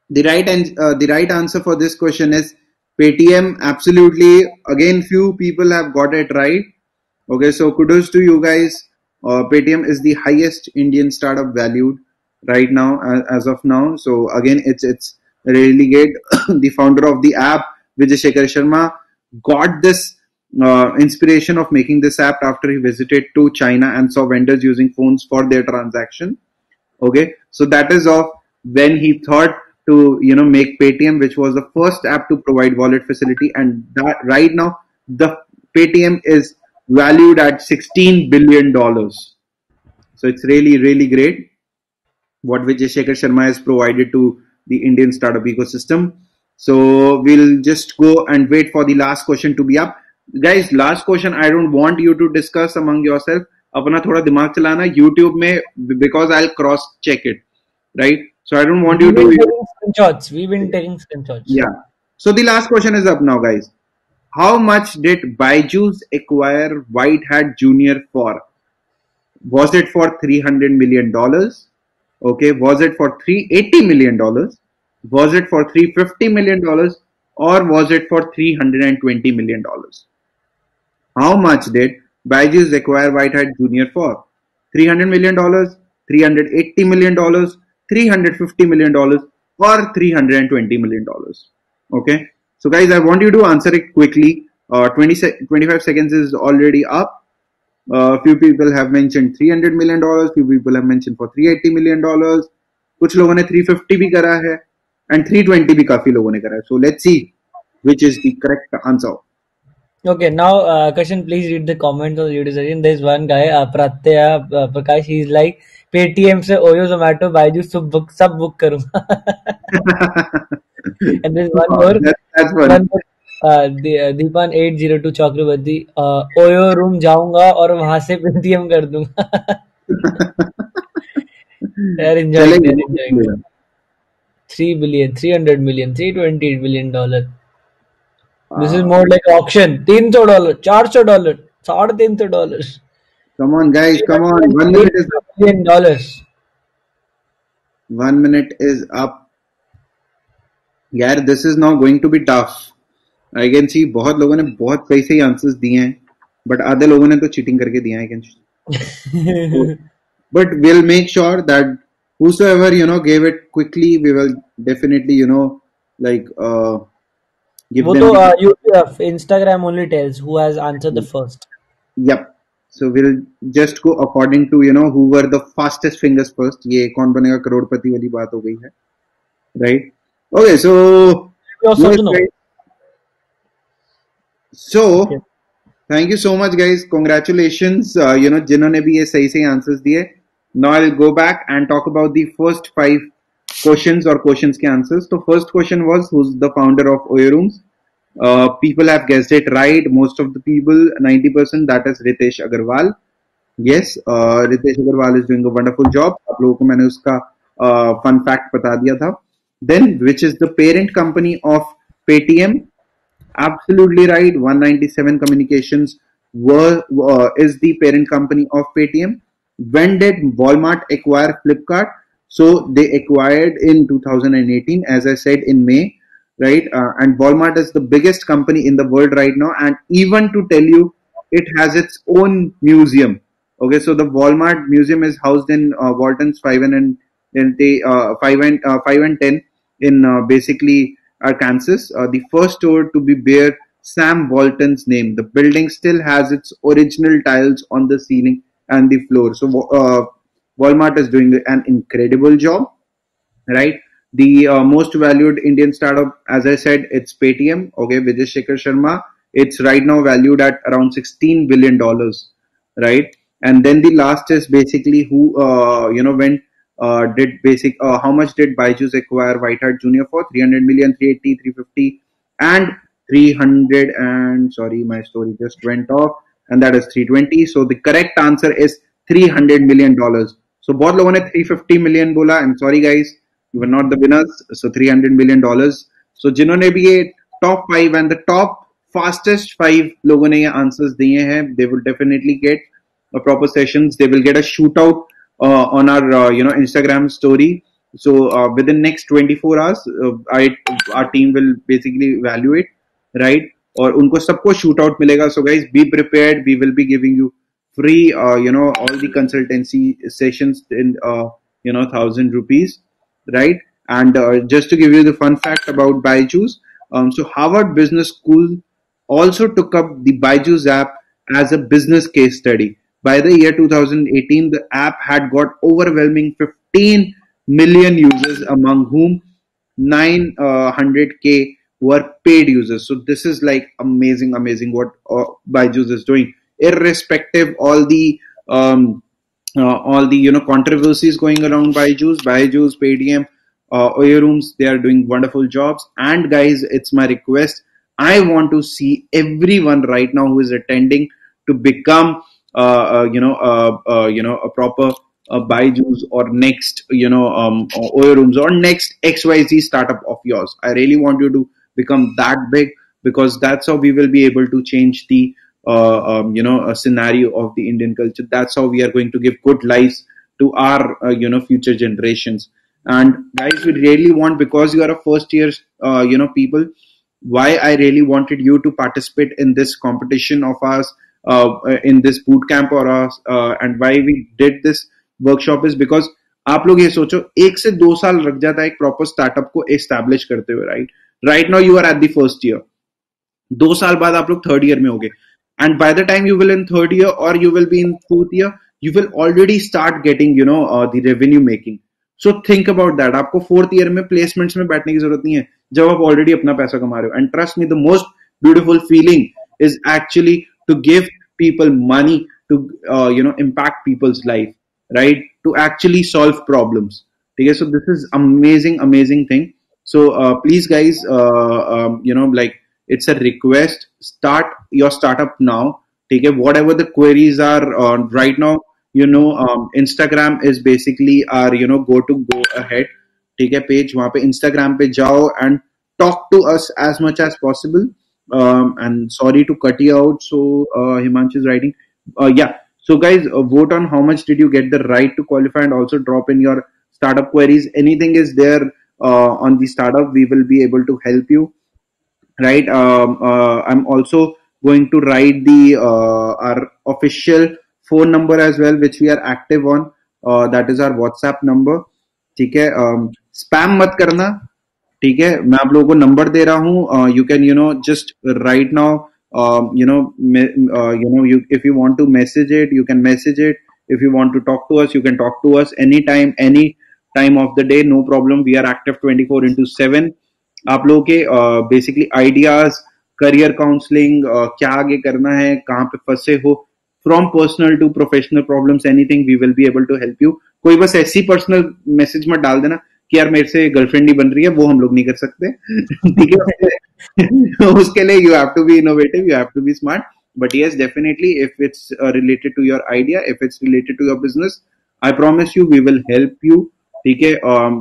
The right and uh, the right answer for this question is Paytm. Absolutely. Again, few people have got it right. Okay, so kudos to you guys. Uh, Paytm is the highest Indian startup valued right now as, as of now. So again, it's it's really great. The founder of the app, Vijay Shekhar Sharma, got this uh, inspiration of making this app after he visited to China and saw vendors using phones for their transaction. Okay, so that is of when he thought to you know make Paytm, which was the first app to provide wallet facility, and that right now the Paytm is valued at sixteen billion dollars. So it's really really great what Vijay Shekhar Sharma has provided to the Indian startup ecosystem. So we'll just go and wait for the last question to be up. Guys, last question I don't want you to discuss among yourself. अपना थोड़ा दिमाग चलाना YouTube में because I'll cross check it, right? So I don't want you We've been to. taking screenshots. We've been taking screenshots. Yeah. So the last question is up now, guys. How much did Byju's acquire White Hat Junior for? Was it for three hundred million dollars? Okay. Was it for three hundred eighty million dollars? Was it for three hundred fifty million dollars? Or was it for three hundred twenty million dollars? How much did Byju's acquire White Hat Junior for? three hundred million dollars, three hundred eighty million dollars, three hundred fifty million dollars, or three hundred twenty million dollars. Okay. So guys, I want you to answer it quickly. Uh, twenty se- twenty-five seconds is already up. A uh, few people have mentioned three hundred million dollars. Few people have mentioned for three hundred eighty million dollars. कुछ लोगों ने three hundred fifty भी करा है. And three hundred twenty भी काफी लोगों ने करा है. So let's see which is the correct answer. Okay, now uh, Kashan, please read the comments on the YouTube section. There's one guy, uh, Pratyaya uh, Prakash. He's like, Paytm से Oyo, Zomato, Byju सब book सब book करूँगा. And there's one more. That, that's One one. more. Uh, the, uh, Deepan eight zero two Chakrabarti. Uh, Oyo room जाऊँगा और वहाँ से Paytm कर दूँगा. They're enjoying. They're enjoying. Three billion, three hundred million, three twenty billion dollar. This is more like auction. तीन सौ dollar, चार सौ डॉलर, साढ़े तीन सौ dollar. Come on, guys. Come on. One minute is up. Billion dollars. One minute is up. यार, this is now going to be tough. I can see बहुत लोगों ने बहुत सही सही आंसर्स दिए हैं, but आधे लोगों ने तो चीटिंग करके दिया है. I can see. But we'll make sure that whosoever you know gave it quickly, we will definitely you know like uh, give वो them. तो the- uh, YouTube, Instagram only tells who has answered the first. Yep. So we'll just go according to you know who were the fastest fingers first. ये कौन बनेगा करोड़पति वाली बात हो गई है, right? Okay, so You also yes, know. guys. So Okay. thank you so much, guys. Congratulations. Uh, you know जिन्होंने भी ये सही सही answers दिए. Now I'll go back and talk about the first five questions or questions के answers. So first question was who's the founder of Oyo Rooms? Uh, people have guessed it right. Most of the people, ninety percent, that is Ritesh Agarwal. Yes, uh, Ritesh Agarwal is doing a wonderful job. आप लोगों को मैंने उसका uh, fun fact बता दिया था. Then, which is the parent company of Paytm? Absolutely right. one ninety-seven Communications were uh, is the parent company of Paytm. When did Walmart acquire Flipkart? So they acquired in two thousand eighteen, as I said, in May, right? Uh, and Walmart is the biggest company in the world right now. And even to tell you, it has its own museum. Okay, so the Walmart museum is housed in uh, Walton's five and and uh, five and uh, five and ten in uh, basically Arkansas. Uh, the first store to be bear Sam Walton's name. The building still has its original tiles on the ceiling and the floor. So uh, Walmart is doing an incredible job, right? The uh, most valued Indian startup, as I said, it's Paytm. Okay, Vijay Shekhar Sharma. It's right now valued at around sixteen billion dollars, right? And then the last is basically who, uh, you know, when uh, did basic, uh, how much did Byju's acquire White Hat Junior for? three hundred million, three eighty, three fifty, and three hundred. And sorry, my story just went off. And that is three twenty. So the correct answer is three hundred million dollars. So बहुत लोगों ने three fifty million बोला. I'm sorry guys, you were not the winners. So three hundred million dollars. So जिन्होंने भी ये top five and the top fastest five लोगों ने ये answers दिए हैं, they will definitely get a proper sessions. They will get a shootout uh, on our uh, you know Instagram story. So uh, within next twenty-four hours, uh, I, our team will basically evaluate, right? और उनको सबको shoot out मिलेगा. So guys, be prepared. We will be giving you free, uh, you know, all the consultancy sessions in, uh, you know, thousand rupees, right? And uh, just to give you the fun fact about Byju's, um, so Harvard Business School also took up the Byju's app as a business case study. By the year two thousand eighteen, the app had got overwhelming fifteen million users, among whom nine hundred k were paid users. So this is like amazing, amazing what uh, Byju's is doing, irrespective all the um, uh, all the you know controversies going around Byju's, Byju's, Paytm, uh, Oyo Rooms. They are doing wonderful jobs. And guys, it's my request. I want to see everyone right now who is attending to become, uh, uh, you know, uh, uh, you know, a proper uh, Byju's or next, you know, um, Oyo Rooms or next X Y Z startup of yours. I really want you to become that big, because that's how we will be able to change the, uh, um, you know, a scenario of the Indian culture. That's how we are going to give good lives to our, uh, you know, future generations. And guys, we really want, because you are a first year, uh, you know, people, why I really wanted you to participate in this competition of ours, uh, in this boot camp or us, uh, and why we did this workshop is because आप लोग ये सोचो, एक से दो साल लग जाता है एक प्रॉपर स्टार्टअप को एस्टैब्लिश करते हुए, right? Right now you are at the first year, दो साल बाद आप लोग थर्ड ईयर में होगे, and by the time you will in third year और you will be in fourth year, you will already start getting you know the revenue making. So think about that. आपको fourth year में placements में बैठने की जरूरत नहीं है जब आप ऑलरेडी अपना पैसा कमा रहे हो. And trust me, the most beautiful feeling is actually to give people money to uh, you know impact people's life, right? To actually solve problems. Okay, so this is amazing, amazing thing. So uh, please guys, uh, um, you know like it's a request, start your startup now. Okay, whatever the queries are uh, right now, you know um, Instagram is basically our you know go to go ahead. ठीक है, page वहां पे Instagram पे जाओ and talk to us as much as possible. Um, and sorry to cut you out. So uh, Himanshu is writing. Uh, yeah. So guys, uh, vote on how much did you get the right to qualify, and also drop in your startup queries. Anything is there uh, on the startup, we will be able to help you. Right. Um, uh, I'm also going to write the uh, our official phone number as well, which we are active on. Uh, that is our WhatsApp number. ठीक है. Um, spam मत करना. ठीक है, मैं आप लोगों को नंबर दे रहा हूँ. You can you know just right now, you know you know you if you want to message it, you can message it. If you want to talk to us, you can talk to us any time, any time of the day, no problem. We are active twenty four into seven. आप लोगों के basically ideas, career counselling, क्या आगे करना है, कहाँ पे फंसे हो, from personal to professional problems, anything, we will be able to help you. कोई बस ऐसी पर्सनल मैसेज मत डाल देना कि यार मेरे से गर्लफ्रेंड नहीं बन रही है, वो हम लोग नहीं कर सकते. ठीक है, उसके लिए you have to be innovative, you have to be smart. But yes, definitely if it's related to your idea, if it's related to your business, I promise you we will help you. ठीक है,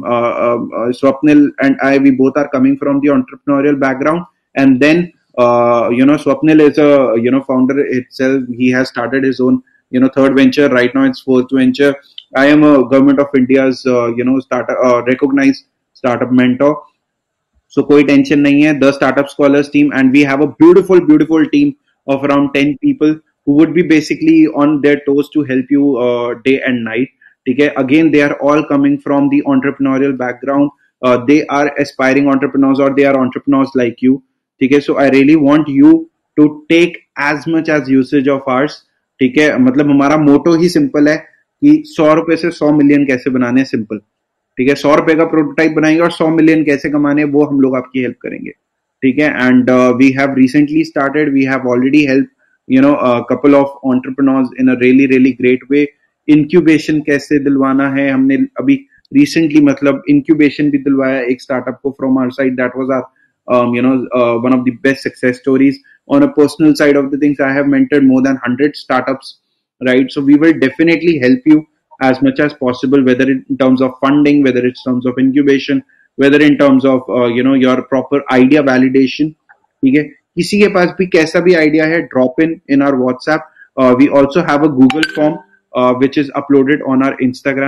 Swapnil and I, we both are coming from the entrepreneurial background, and then uh, you know Swapnil is a you know founder itself. He has started his own you know third venture. Right now it's fourth venture. I am a government of India's uh, you know startup uh, recognized startup mentor. So कोई tension नहीं है. The Startup Scholars team, and we have a beautiful beautiful team of around ten people who would be basically on their toes to help you uh, day and night. ठीक है, again they are all coming from the entrepreneurial background. Uh, they are aspiring entrepreneurs or they are entrepreneurs like you. ठीक है, so I really want you to take as much as usage of ours. ठीक है, मतलब हमारा मोटो ही simple है कि सौ रुपए से सौ मिलियन कैसे बनाने हैं, सिंपल. ठीक है, सौ रुपए का प्रोटोटाइप बनाएंगे और सौ मिलियन कैसे कमाने, वो हम लोग आपकी हेल्प करेंगे. ठीक है, and we have recently started, we have already help you know couple of entrepreneurs in a really really great way. Incubation कैसे दिलवाना है, हमने अभी रिसेंटली मतलब इंक्यूबेशन भी दिलवाया एक स्टार्टअप को from our side. That was our you know one of the best success stories. On a personal side of the things, I have mentored more than hundred startups. Right, so we will definitely help you as much as possible, whether in terms of funding, whether in terms of incubation, whether in terms of uh, you know your proper idea validation. ठीक है, किसी के पास भी कैसा भी idea है, drop in in our WhatsApp. Uh, we also have a Google form uh, which is uploaded on our Instagram.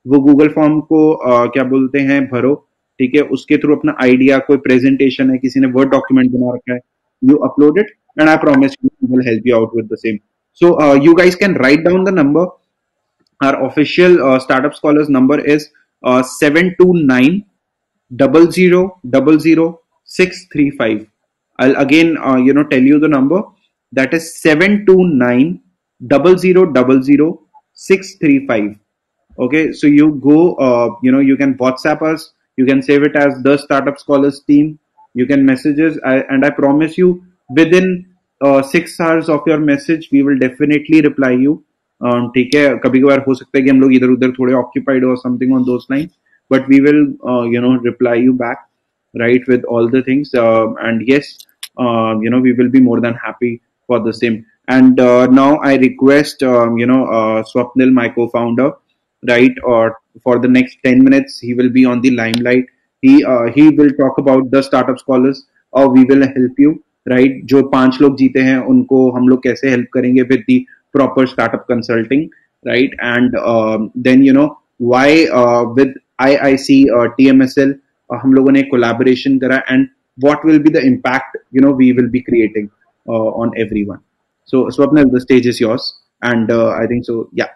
वो Google form को uh, क्या बोलते हैं भरो, ठीक है, उसके थ्रू अपना आइडिया, कोई प्रेजेंटेशन है, किसी ने वर्ड डॉक्यूमेंट बना रखा है, you upload it, and I promise you we will help you out with the same. So uh, you guys can write down the number. Our official uh, Startup Scholars number is uh, seven two nine double zero double zero six three five. I'll again uh, you know tell you the number. That is seven two nine double zero double zero six three five. Okay, so you go, uh, you know, you can WhatsApp us, you can save it as the Startup Scholars team, you can message us, I, and I promise you within uh, six hours of your message we will definitely reply you. um, ठीक है, कभी कभार हो सकता है कि हम लोग इधर उधर थोड़े occupied or something on those lines, but we will uh, you know reply you back, right, with all the things, uh, and yes, uh, you know we will be more than happy for the same. And uh, now I request um, you know uh, Swapnil, my co-founder, right, or for the next ten minutes he will be on the limelight. He uh, he will talk about the Startup Scholars, or we will help you, right. जो पांच लोग जीते हैं उनको हम लोग कैसे help करेंगे with the proper startup consulting, right. And um, then you know why uh, with I I C uh, T M S L uh, हम लोगों ने collaboration करा, and what will be the impact you know we will be creating uh, on everyone. So Swapnil, the stage is yours, and uh, I think so, yeah.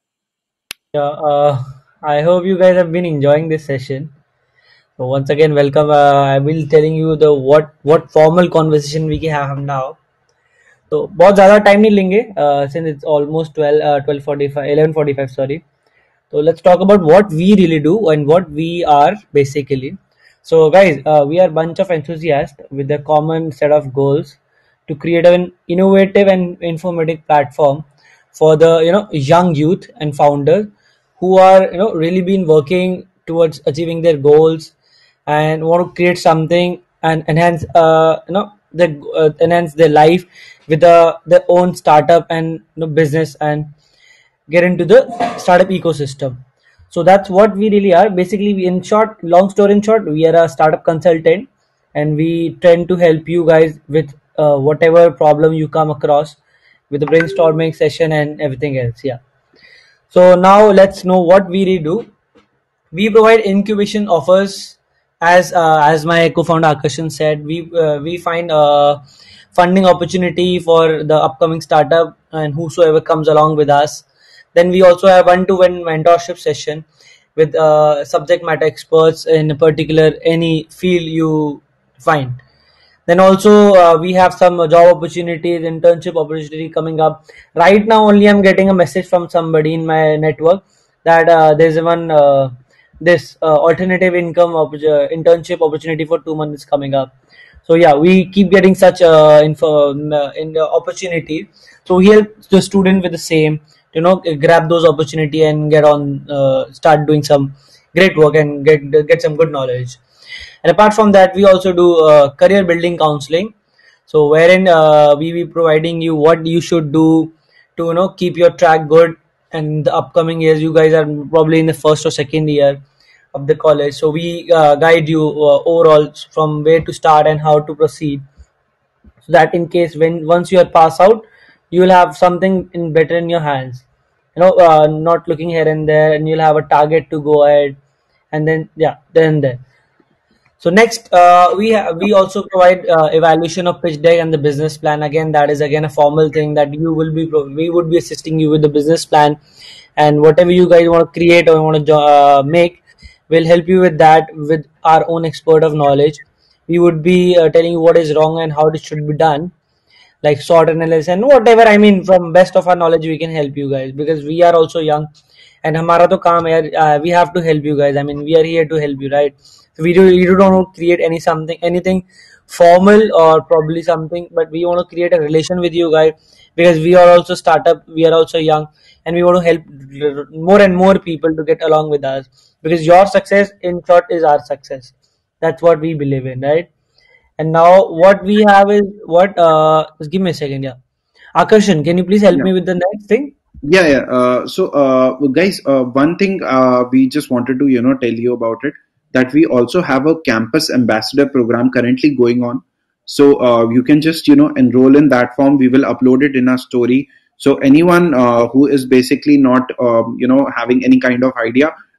Yeah, uh, I hope you guys have been enjoying this session. So once again, welcome. Uh, I will telling you the what what formal conversation we can have now. तो बहुत ज़्यादा time नहीं लेंगे, since it's almost twelve, uh, twelve forty-five, eleven forty-five, sorry. So let's talk about what we really do and what we are basically. So guys, uh, we are a bunch of enthusiasts with a common set of goals to create an innovative and informative platform for the you know young youth and founders who are you know really been working towards achieving their goals and want to create something and enhance uh, you know the uh, enhance their life with the, their own startup and you know, business, and get into the startup ecosystem. So that's what we really are. Basically, we, in short, long story in short, we are a startup consultant, and we tend to help you guys with uh, whatever problem you come across with the brainstorming session and everything else. Yeah. So now let's know what we really do. We provide incubation offers, as uh, as my co-founder Akarshan said. We uh, we find a funding opportunity for the upcoming startup and whosoever comes along with us. Then we also have one-to-one mentorship session with uh, subject matter experts in a particular any field you find. Then also uh, we have some job opportunities, internship opportunity coming up. Right now only I'm getting a message from somebody in my network that uh, there's one uh, this uh, alternative income oppor- internship opportunity for two months is coming up. So yeah, we keep getting such uh, info uh, in the opportunity. So we help the student with the same, you know, grab those opportunity and get on, uh, start doing some great work and get get some good knowledge. And apart from that, we also do uh, career building counseling. So wherein uh, we be providing you what you should do to you know keep your track good. And the upcoming years, you guys are probably in the first or second year of the college. So we uh, guide you uh, overall from where to start and how to proceed, so that in case when once you are pass out, you will have something in better in your hands. You know, uh, not looking here and there, and you'll have a target to go ahead, and then yeah, then there. So next, uh, we ha- we also provide uh, evaluation of pitch deck and the business plan. Again, that is again a formal thing that you will be pro- we would be assisting you with the business plan, and whatever you guys want to create or want to jo- uh, make, we'll help you with that with our own expert of knowledge. We would be uh, telling you what is wrong and how it should be done, like SWOT analysis and whatever. I mean, from best of our knowledge, we can help you guys because we are also young, and हमारा तो काम है यार, uh, we have to help you guys. I mean, we are here to help you, right? So we do we don't want to create any something anything formal or probably something, but we want to create a relation with you guys because we are also startup, we are also young, and we want to help more and more people to get along with us because your success in short is our success. That's what we believe in, right? And now what we have is what uh just give me a second, yeah. Akarshan, can you please help Yeah. me with the next thing? Yeah, yeah. Uh, so, uh, guys, uh, one thing uh, we just wanted to, you know, tell you about it, that we also have a campus ambassador program currently going on. So uh, you can just, you know, enroll in that form. We will upload it in our story. So anyone uh, who is basically not, um, you know, having any kind of idea,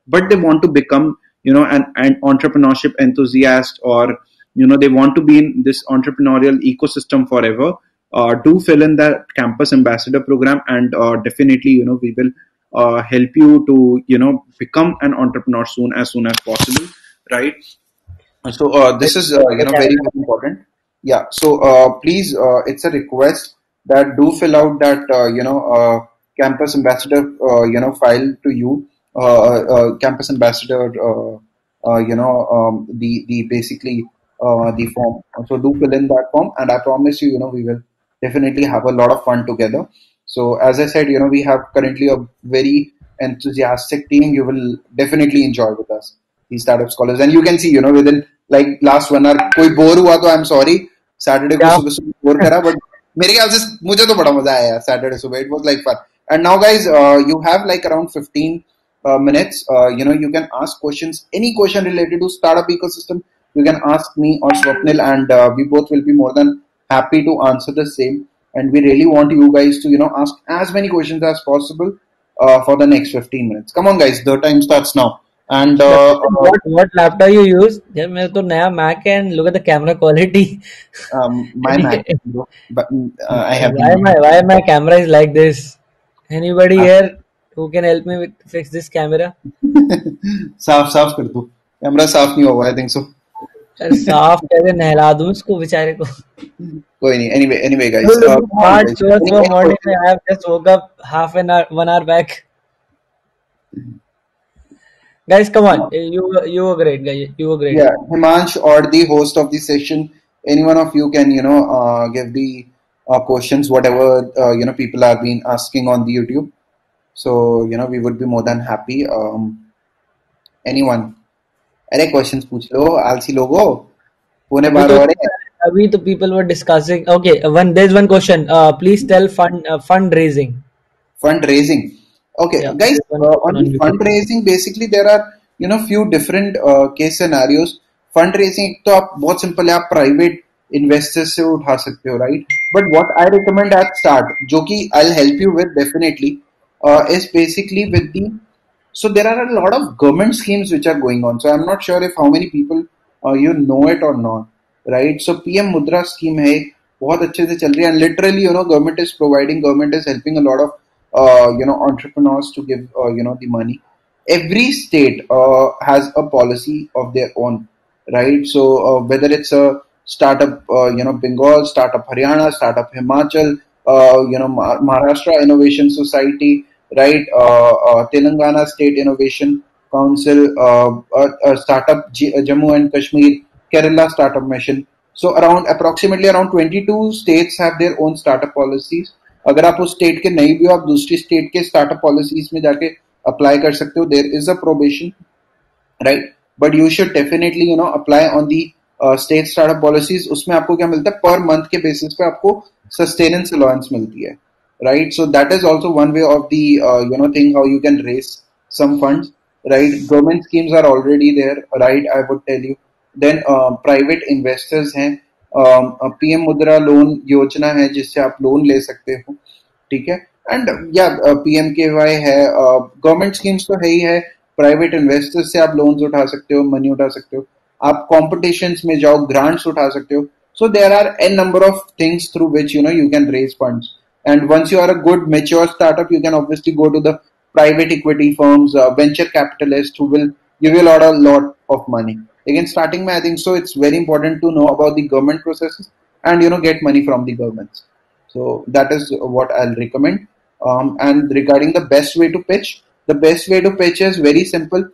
but they want to become, you know, an, an entrepreneurship enthusiast, or you know, they want to be in this entrepreneurial ecosystem forever, uh, do fill in the campus ambassador program, and uh, definitely, you know, we will uh, help you to, you know, become an entrepreneur soon, as soon as possible, right? So uh, Which this is uh, you know, very very important. Yeah. So uh, please, uh, it's a request that do fill out that uh, you know, uh, campus ambassador uh, you know, file to you, uh, uh, uh, campus ambassador uh, uh, you know, um, the the basically uh, the form. So do fill in that form, and I promise you, you know, we will definitely have a lot of fun together. So as I said, you know, we have currently a very enthusiastic team. You will definitely enjoy with us, these startup scholars, and you can see, you know, within like last one hour कोई bore हुआ तो I am sorry, Saturday को क्या सुबह सुबह bore करा, but मेरे ख्याल से मुझे तो बड़ा मजा आया यार सैटरडे सुबह. It was like fun. And now guys, you have like around fifteen uh, minutes. Uh, you know, you can ask questions, any question related to startup ecosystem. You can ask me or Swapnil, and uh, we both will be more than happy to answer the same. And we really want you guys to, you know, ask as many questions as possible uh, for the next fifteen minutes. Come on, guys, the time starts now. And uh, uh, what what laptop you use? यार मेरा तो नया Mac है and look at the camera quality. um, my Mac, bro, but uh, I have why been. my why my camera is like this? Anybody here who can help me with fix this camera? साफ साफ कर दो, camera साफ नहीं होगा, आई think सो. यार साफ कैसे नहला दूं इसको बेचारे को? कोई नहीं. Anyway, anyway, guys. Look, Uh, look, smart shows for morning. I have just woke up half an hour, one hour back. Guys, come on. You you were great, guys. You were great. yeah, Himansh or the host of the session, any one of you can, you know, uh, give the uh, questions, whatever uh, you know, people have been asking on the YouTube. So you know, we would be more than happy. Um, anyone? अरे questions पूछ लो, आलसी लोगो, पुणे अभी बार तो हो रहे हैं. अभी तो people were discussing. Okay, one there's one question. Uh, please tell fund uh, fundraising. Fundraising. Okay, Yeah, guys, there's one uh, question on on the YouTube. fundraising, basically there are, you know, few different uh, case scenarios. Fundraising एक तो आप बहुत simple है, आप private investors से उठा सकते हो, right. But what I recommend at start, जो कि I will help you with definitely, is basically with the. So there are a lot of government schemes which are going on. So I'm not sure if how many people uh, you know it or not, right? So P M Mudra scheme है, बहुत अच्छे से चल रही है. And literally, you know, government is providing, government is helping a lot of uh, you know, entrepreneurs to give uh, you know, the money. Every state uh, has a policy of their own, right? So uh, whether it's a startup, uh, you know, Bengal, startup Haryana, startup Himachal, uh, you know, Ma- Maharashtra Innovation Society, right? Uh, uh, Telangana State Innovation Council, uh, uh, uh, startup J- uh, Jammu and Kashmir, Kerala Startup Mission. So around approximately around twenty-two states have their own startup policies. अगर आप उस state के नहीं भी हो, आप दूसरी state के स्टार्टअप पॉलिसीज में जाके अप्लाई कर सकते हो. There is a probation, right, but you should definitely, you know, apply on the state startup policies. उसमें आपको क्या मिलता है, पर मंथ के बेसिस पे आपको सस्टेनेंस अलाउंस मिलती है, right? So that is also one way of the uh, you know, thing how you can raise some funds, right? Government schemes are already there, right? I would tell you. Then uh, private investors हैं, um, uh, P M Mudra loan Yojana है जिससे आप loan ले सकते हो, ठीक है. एंड या पी एम के वाई है, गवर्नमेंट स्कीम्स तो है ही है. प्राइवेट इन्वेस्टर्स से आप लोन्स उठा सकते हो, मनी उठा सकते हो, आप कॉम्पिटिशन्स में जाओ, ग्रांट्स उठा सकते हो. So there are an number of things through which, you know, you can raise funds. And once you are a good mature startup, you can obviously go to the private equity firms, uh, venture capitalists who will give you a lot, a lot of money. Again, starting, I think so. It's very important to know about the government processes and, you know, get money from the governments. So that is what I'll recommend. Um, and regarding the best way to pitch, the best way to pitch is very simple.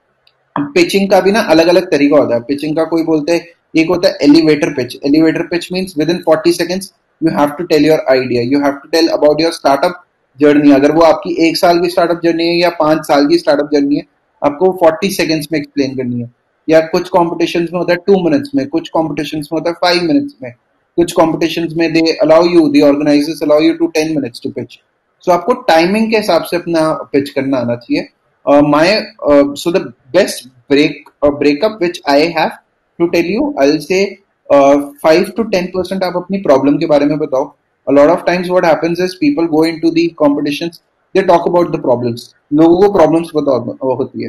Pitching का भी ना अलग अलग तरीका होता है. Pitching का कोई बोलते हैं, एक होता है elevator pitch. Elevator pitch means within forty seconds you have to tell your idea, you have to tell about your startup journey. अगर वो आपकी एक साल की स्टार्टअप जर्नी है या पांच साल की स्टार्टअप जर्नी है, आपको फोर्टी सेकेंड्स में एक्सप्लेन करनी है. या कुछ कॉम्पिटिशन्स में होता है टू मिनट्स में, कुछ कॉम्पिटिशन्स में होता है फाइव मिनट्स में, कुछ कॉम्पिटिशन्स में they allow you, the organizers allow you to ten minutes to pitch. So आपको टाइमिंग के हिसाब से अपना पिच करना आना चाहिए. Uh, my uh, so the best break uh, breakup which I have to tell you, I'll say uh, five to ten percent आप अपनी problem के बारे में बताओ. A lot of times what happens is people go into the competitions, they talk about the problems. लोगों को problems पता होती है.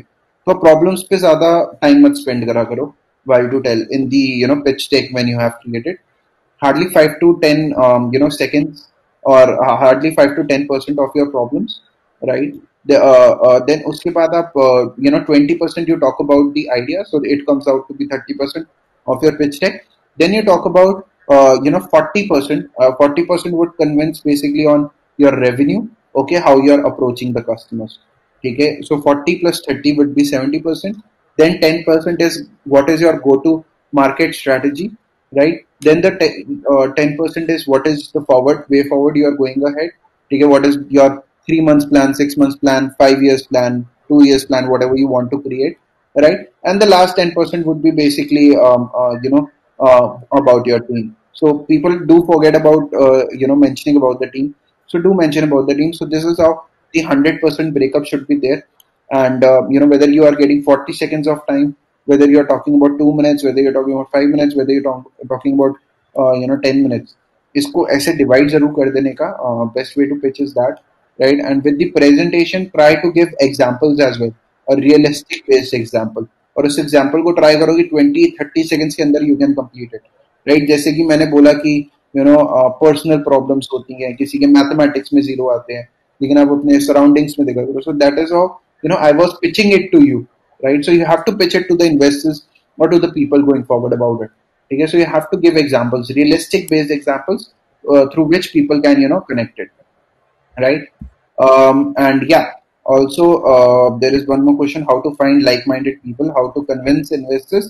तो प्रॉब्लम्स पे ज्यादा टाइम मत स्पेंड करा करो while to tell in the you know pitch deck when you have created. Hardly five to ten um, you know seconds or uh, hardly five to ten percent of your problems, right? The, uh, uh, then uske baad aap, uh, you know twenty percent you talk about the idea, so it comes out to be thirty percent of your pitch deck. Then you talk about uh, you know forty percent. Uh, forty percent would convince basically on your revenue, okay, how you are approaching the customers. Okay, so forty plus thirty would be seventy percent. Then ten percent is what is your go-to market strategy, right? Then the ten percent is what is the forward way forward you are going ahead. Okay, what is your three months plan, six months plan, five years plan, two years plan, whatever you want to create, right? And the last ten percent would be basically um, uh, you know uh, about your team. So people do forget about uh, you know mentioning about the team. So do mention about the team. So this is how the one hundred percent breakup should be there. And uh, you know whether you are getting forty seconds of time, whether you're talking about two minutes, whether you're talking about five minutes, whether you're talk, talking about uh, you know ten minutes. इसको ऐसे divide जरूर कर देने का best way to pitch is that, right? And with the presentation try to give examples as well, और realistic based example, और उस example को ट्राई करो कि ट्वेंटी थर्टी सेकंड्स के अंदर you can complete it, right? जैसे कि मैंने बोला कि यू नो पर्सनल प्रॉब्लम्स होती हैं, किसी के मैथमेटिक्स में जीरो आते हैं, लेकिन आप अपने सराउंडिंग्स में देखा करो. So that is how you know I was pitching it to you, right? So you have to pitch it to the investors or to the people going forward about it. Okay, so you have to give examples, realistic based examples uh, through which people can you know connect it, right? Um, and yeah, also uh, there is one more question: how to find like-minded people, how to convince investors.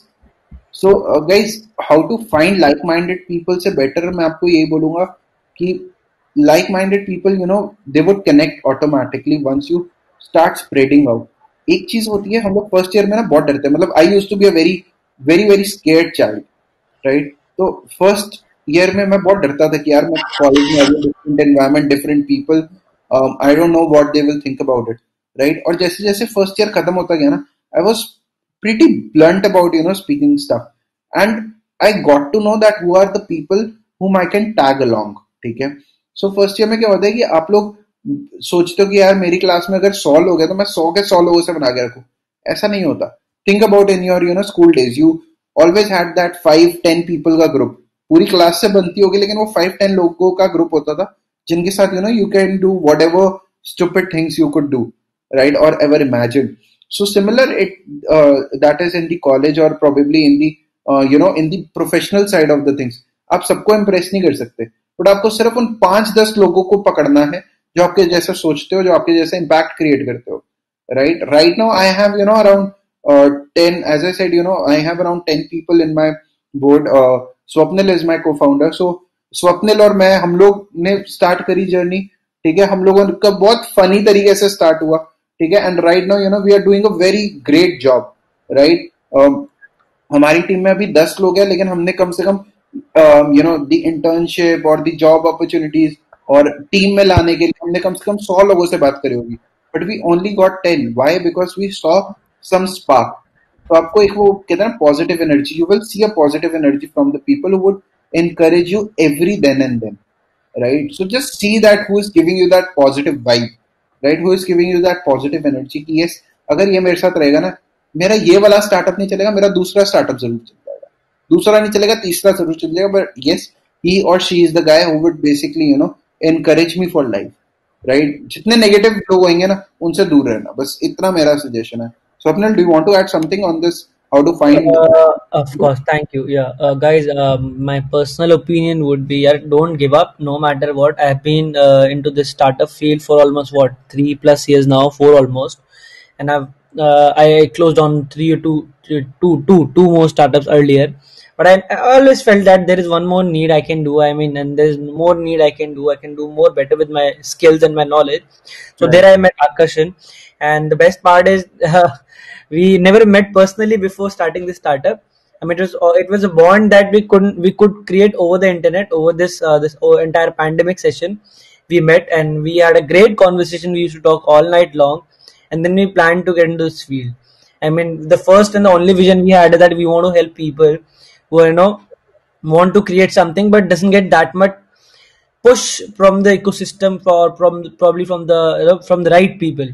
So uh, guys, how to find like-minded people से better मैं आपको यही बोलूँगा कि like-minded people, you know, they would connect automatically once you start spreading out. एक चीज होती है, हम लोग फर्स्ट ईयर में ना बहुत डरते हैं, मतलब I used to be a very very very scared child, right? तो फर्स्ट ईयर में मैं बहुत डरता था कि यार मैं कॉलेज में आ गया, different environment, different people, I don't know what they will think about it, right? और जैसे जैसे फर्स्ट ईयर खत्म होता गया ना, I was pretty blunt about you know speaking stuff, and I got to know that who are the people whom I can tag along. ठीक है? So first year में क्या होता है कि आप लोग सोचते हो कि यार मेरी क्लास में अगर सौ लोग हैं तो मैं सौ के सौ लोगों से बना के रखूं. ऐसा नहीं होता. Think about in your you know school days, you always had that five ten people का ग्रुप. पूरी क्लास से बनती होगी, लेकिन वो फाइव टेन लोगों का ग्रुप होता था जिनके साथ you know you can do whatever stupid things you could do, right? और ever imagine. So similar it that is in the college और probably in the you know in the professional side of the things. आप सबको impress नहीं कर सकते, but आपको सिर्फ उन पांच दस लोगों को पकड़ना है जो आपके जैसे सोचते हो, जो आपके जैसे इम्पैक्ट क्रिएट करते हो, right? Right now I have you know around ten, as I said, you know I have around ten people in my board. Swapnil is my co-founder. So Swapnil और मैं, हम लोग ने स्टार्ट करी जर्नी, ठीक है? हम लोगों का बहुत फनी तरीके से स्टार्ट हुआ, ठीक है? And right now you know we are doing a very great job, right? हमारी टीम में अभी दस लोग हैं, लेकिन हमने कम से कम यू नो द इंटर्नशिप और द जॉब अपॉर्चुनिटीज और टीम में लाने के लिए हमने कम से कम सौ लोगों से बात करी होगी, but we only got ten. Why? Because we saw some spark. तो आपको एक वो कहते हैं ना positive energy, you will see a positive energy from the people who would encourage you every then and then, right? So just see that who is giving you that positive vibe, right? Who is giving you that positive energy कि yes, अगर ये मेरे साथ रहेगा ना, मेरा ये वाला स्टार्टअप नहीं चलेगा, मेरा दूसरा स्टार्टअप जरूर चल जाएगा, दूसरा नहीं चलेगा, तीसरा जरूर चल जाएगा, but yes, he or she is the guy who would basically you know encourage me for life, right? जितने नेगेटिव लोग होंगे ना, उनसे दूर रहना, बस इतना मेरा सजेशन है. Swapnil, do you want to add something on this? How to find? Uh, of course, thank you. Yeah, uh, guys, um, my personal opinion would be, yeah, don't give up no matter what. I've been uh, into this startup field for almost what three plus years now, four almost, and I've uh, I closed on three or two, two, two, two, two more startups earlier. But I, I always felt that there is one more need I can do. I mean, and there's more need I can do. I can do more better with my skills and my knowledge. So Right. there I met Akarshan, and the best part is. Uh, we never met personally before starting this startup. I mean, it was it was a bond that we couldn't we could create over the internet over this uh, this entire pandemic session. We met and we had a great conversation. We used to talk all night long, and then we planned to get into this field. I mean, the first and the only vision we had is that we want to help people who are, you know want to create something but doesn't get that much push from the ecosystem or from probably from the you know, from the right people.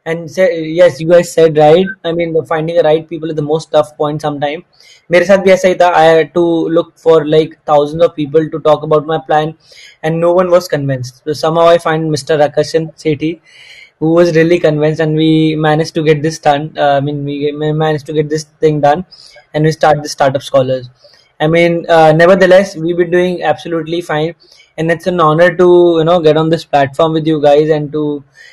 And say, yes, you guys said right. I mean, the finding the right people is the most tough point sometime. मेरे साथ भी ऐसा ही था. I had to look for like thousands of people to talk about my plan, and no one was convinced. So somehow I find Mister Rakashan Sethi, who was really convinced, and we managed to get this done. Uh, I mean, we we managed to get this thing done, and we start the startup scholars. I mean, uh, nevertheless, we've been doing absolutely fine, and it's an honor to you know get on this platform with you guys and to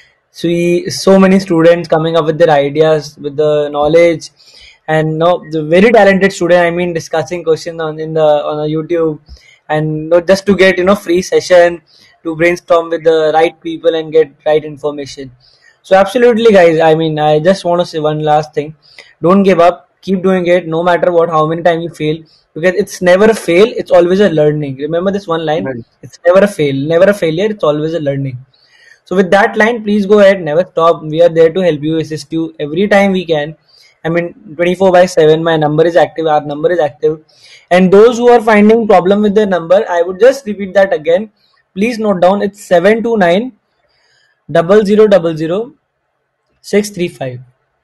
see so many students coming up with their ideas, with the knowledge, and no, the very talented student. I mean, discussing questions on in the on a YouTube, and not just to get you know free session to brainstorm with the right people and get right information. So absolutely, guys. I mean, I just want to say one last thing: don't give up. Keep doing it, no matter what, how many times you fail, because it's never a fail. It's always a learning. Remember this one line: Right. it's never a fail, never a failure. It's always a learning. So with that line, please go ahead, never stop. We are there to help you, assist you every time we can. I mean, twenty-four by seven, my number is active, our number is active. And those who are finding problem with their number, I would just repeat that again. Please note down, it's seven two nine double zero double zero six three five.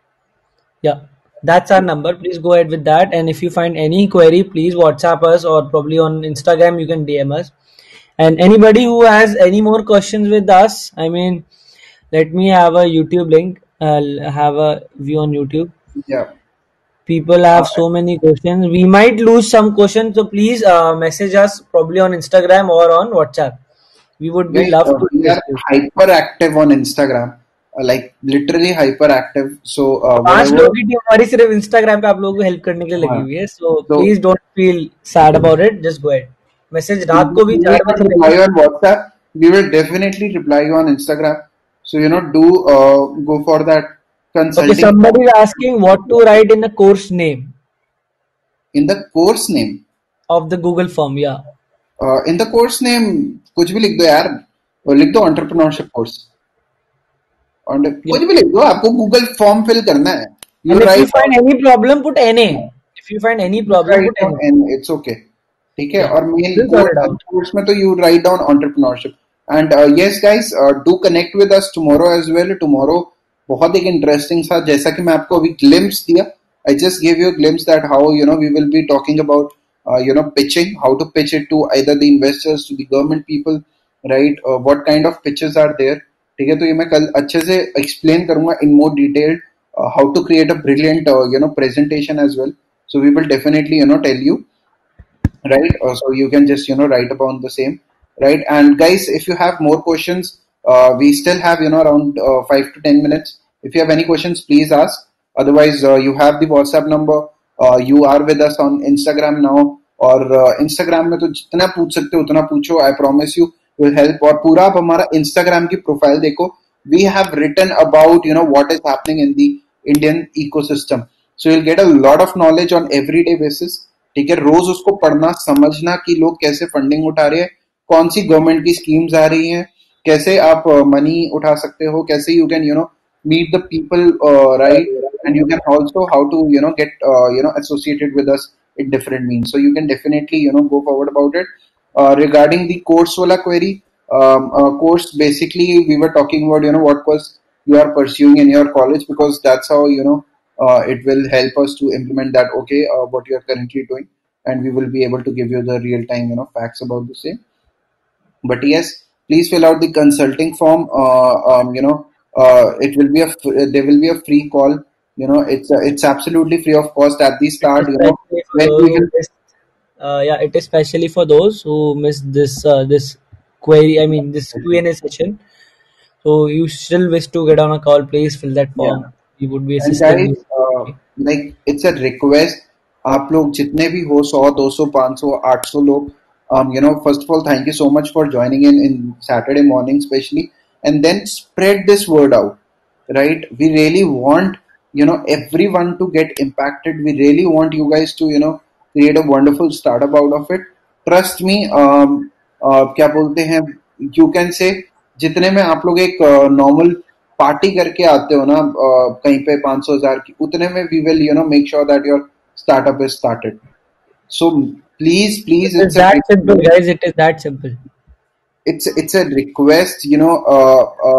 Yeah, that's our number. Please go ahead with that. And if you find any query, please WhatsApp us, or probably on Instagram, you can D M us. And anybody who has any more questions with us, I mean, let me have a YouTube link. I'll have a view on YouTube. Yeah. People Uh, have so many questions. We might lose some questions, so please uh, message us probably on Instagram or on WhatsApp. We would be Guys, love uh, to we are assist you. hyperactive on Instagram, uh, like literally hyperactive. So uh, पांच whatever. लोगों की team हमारी सिर्फ Instagram पे आप लोगों को help करने के लिए लगी हाँ. हुई है. So So please don't feel sad about it. Just go ahead. Message if रात we को भी we चार may not बजे reply लगी. you on WhatsApp, we will definitely reply you on Instagram. So you know, do uh, go for that Okay, consulting somebody form is asking what to write in the course name in the course name. of the Google form. Yeah. Uh, in the course name, कुछ भी लिख दो यार. और लिख दो entrepreneurship course. और Yeah. कुछ भी लिख दो. आपको Google form fill करना है. You And if you write find any problem, put N A. If you find any you problem, write put down N A. and it's okay. ठीक है. Yeah. और मेन We'll sort it out. Course में तो you write down entrepreneurship. And uh, yes guys, uh, do connect with us tomorrow as well. Tomorrow बहुत एक interesting सा, जैसा कि मैं आपको अभी glimpse दिया. I just gave you a glimpse that how you know we will be talking about uh, you know pitching, how to pitch it to either the investors, to the government people, right? Uh, what kind of pitches are there? ठीक है. तो ये मैं कल अच्छे से explain करूंगा in more detail uh, how to create a brilliant uh, you know presentation as well. So we will definitely you know tell you, right? Uh, so you can just you know write upon the same, right? And guys, if you have more questions, uh, we still have you know around uh, five to ten minutes. If you have any questions, please ask. Otherwise, uh, you have the WhatsApp number. Uh, you are with us on Instagram now. और Instagram में तो जितना पूछ सकते हो उतना पूछो. I promise you will help. और पूरा आप हमारा इंस्टाग्राम की प्रोफाइल देखो. We have written about you know what is happening in the Indian ecosystem. So you'll get a lot of knowledge on everyday basis. ठीक है. रोज उसको पढ़ना, समझना कि लोग कैसे फंडिंग उठा रहे हैं, कौन सी गवर्नमेंट की स्कीम्स आ रही हैं, कैसे आप मनी उठा सकते हो, कैसे you can you know meet the people, uh, right? And you can also how to you know get uh, you know associated with us in different means. So you can definitely you know go forward about it. Uh, regarding the course wala query, um, uh, course basically we were talking about you know what course you are pursuing in your college, because that's how you know uh, it will help us to implement that. Okay, uh, what you are currently doing, and we will be able to give you the real time you know facts about the same. But yes, please fill out the consulting form. Uh, um, you know, uh, it will be a f- there will be a free call. You know, it's uh, it's absolutely free of cost at the It start. is You know, especially for when those we who will. missed. Uh, yeah, it is especially for those who missed this uh, this query. I mean, this Q and A session. So you still wish to get on a call, please fill that Yeah. form. We would be And assisting guys, you. uh, like it's a request. आप लोग जितने भी हो, सौ, दो सौ, पाँच सौ, आठ सौ लोग, um, you know, first of all, thank you so much for joining in in Saturday morning, especially, and then spread this word out, right? We really want you know everyone to get impacted. We really want you guys to you know create a wonderful startup out of it. Trust me. Um, uh, क्या बोलते हैं? You can say जितने में आप लोग एक normal party करके आते हो ना uh, कहीं पे पाँच सौ हजार की, उतने में we will you know make sure that your startup is started. So please, It please, is it's a that simple, request. guys. It is that simple. It's it's a request. You know, uh, uh,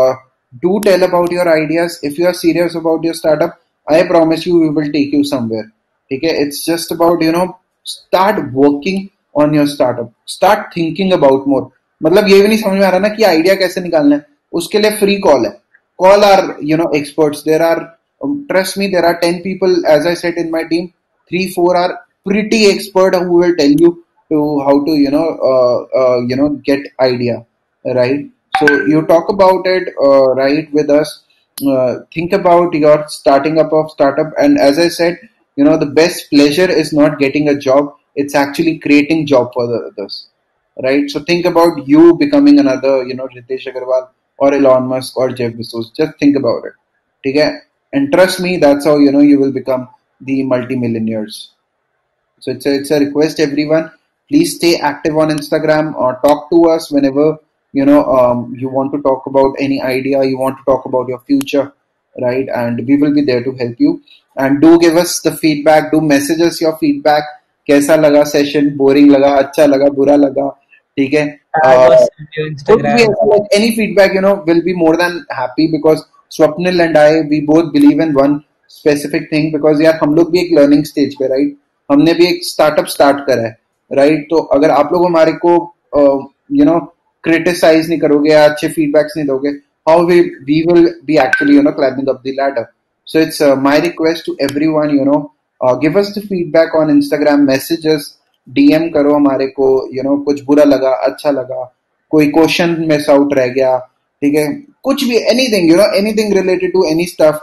Do tell about your ideas. If you are serious about your startup, I promise you, we will take you somewhere. Okay, it's just about, you know, start working on your startup. Start thinking about more. मतलब ये भी नहीं समझ में आ रहा ना कि idea कैसे निकालना है. उसके लिए फ्री कॉल है. Call our, you know, experts. There are, um, trust me, there are ten people, as I said, in my team. Three, four are pretty expert who will tell you to how to, you know, uh, uh, you know, get idea, right? So you talk about it, uh, right, with us. Uh, think about your starting up of startup, and as I said, you know, the best pleasure is not getting a job; it's actually creating job for the others, right? So think about you becoming another, you know, Ritesh Agarwal or Elon Musk or Jeff Bezos. Just think about it, okay? And trust me, that's how, you know, you will become the multi-millionaires. So it's a, it's a request, everyone. Please stay active on Instagram or talk to us whenever, you know, um, you want to talk about any idea, you want to talk about your future, right? And we will be there to help you. And do give us the feedback. Do message us your feedback. कैसा लगा session, boring लगा, अच्छा लगा, बुरा लगा, ठीक है? Tag us Uh, on your could be Instagram. like any feedback, you know, will be more than happy because Swapnil and I, we both believe in one specific thing because यार हम लोग भी एक learning stage पे, right? हमने भी एक startup start करा है, right? तो अगर आप लोग हमारे को, uh, you know, criticize नहीं करोगे या अच्छे feedbacks नहीं दोगे, how we we will be actually, you know, climbing up the ladder. So it's uh, my request to everyone, you know, uh, give us the feedback on Instagram, messages, D M करो हमारे को, you know, कुछ बुरा लगा, अच्छा लगा, कोई question miss out रह गया, ठीक है, कुछ भी, anything, you know, anything related to any stuff,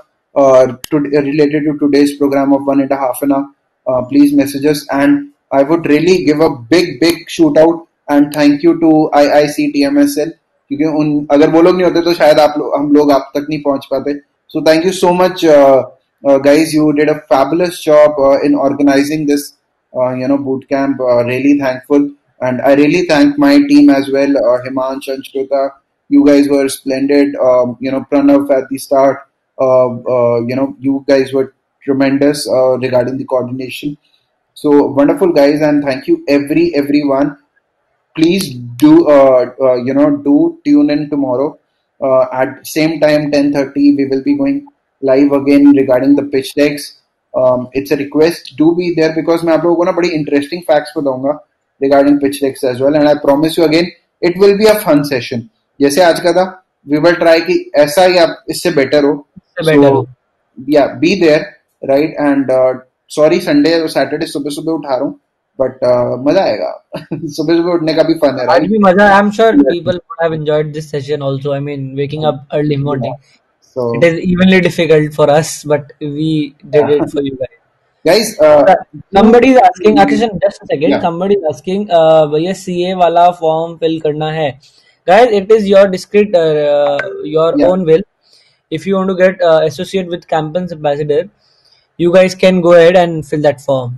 related to today's program of one and a half an hour, uh, please message us. And I would really give a big big shoot out and thank you to I I C T M S L, क्योंकि उन अगर वो लोग नहीं होते तो शायद आप लोग हम लोग आप तक नहीं पहुंच पाते. So thank you so much, uh, uh, guys. You did a fabulous job uh, in organizing this, uh, you know, boot camp. Uh, really thankful, and I really thank my team as well. Uh, Himansh and Shruta, you guys were splendid. Um, you know, Pranav at the start. Uh, uh, you know, you guys were tremendous uh, regarding the coordination. So wonderful, guys, and thank you every everyone. Please do, uh, uh, you know, do tune in tomorrow uh, at same time ten thirty. We will be going live again regarding the pitch decks. Um, it's a request. Do be there because मैं आप लोगों को ना बड़ी interesting facts बताऊंगा regarding pitch decks as well. And I promise you again, it will be a fun session. जैसे आज का था, we will try कि ऐसा या इससे better हो. इससे better हो. So yeah, be there, right? And uh, sorry Sunday और Saturday सुबह सुबह उठा रहा हूँ. But uh, मजा आएगा. सुबह सुबह उठने का भी fun है, आज right? भी मजा. I'm sure people would have enjoyed this session also. I mean, waking up early morning. So It is evenly difficult for us, but we did it for you guys. guys, uh, Somebody is asking, Akishan, just a second. Yeah. Somebody is asking, uh, भैया C A वाला form fill करना है. Guys, it is your discreet, uh, your Yeah. own will. If you want to get uh, associate with campus ambassador, you guys can go ahead and fill that form.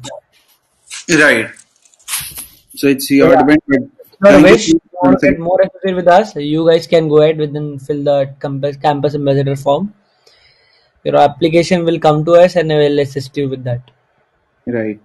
right. So it's your Yeah. demand. But Your thank wish. you If you want to so get more associate with us, you guys can go ahead with and fill the campus campus ambassador form. Your application will come to us, and I will assist you with that. right.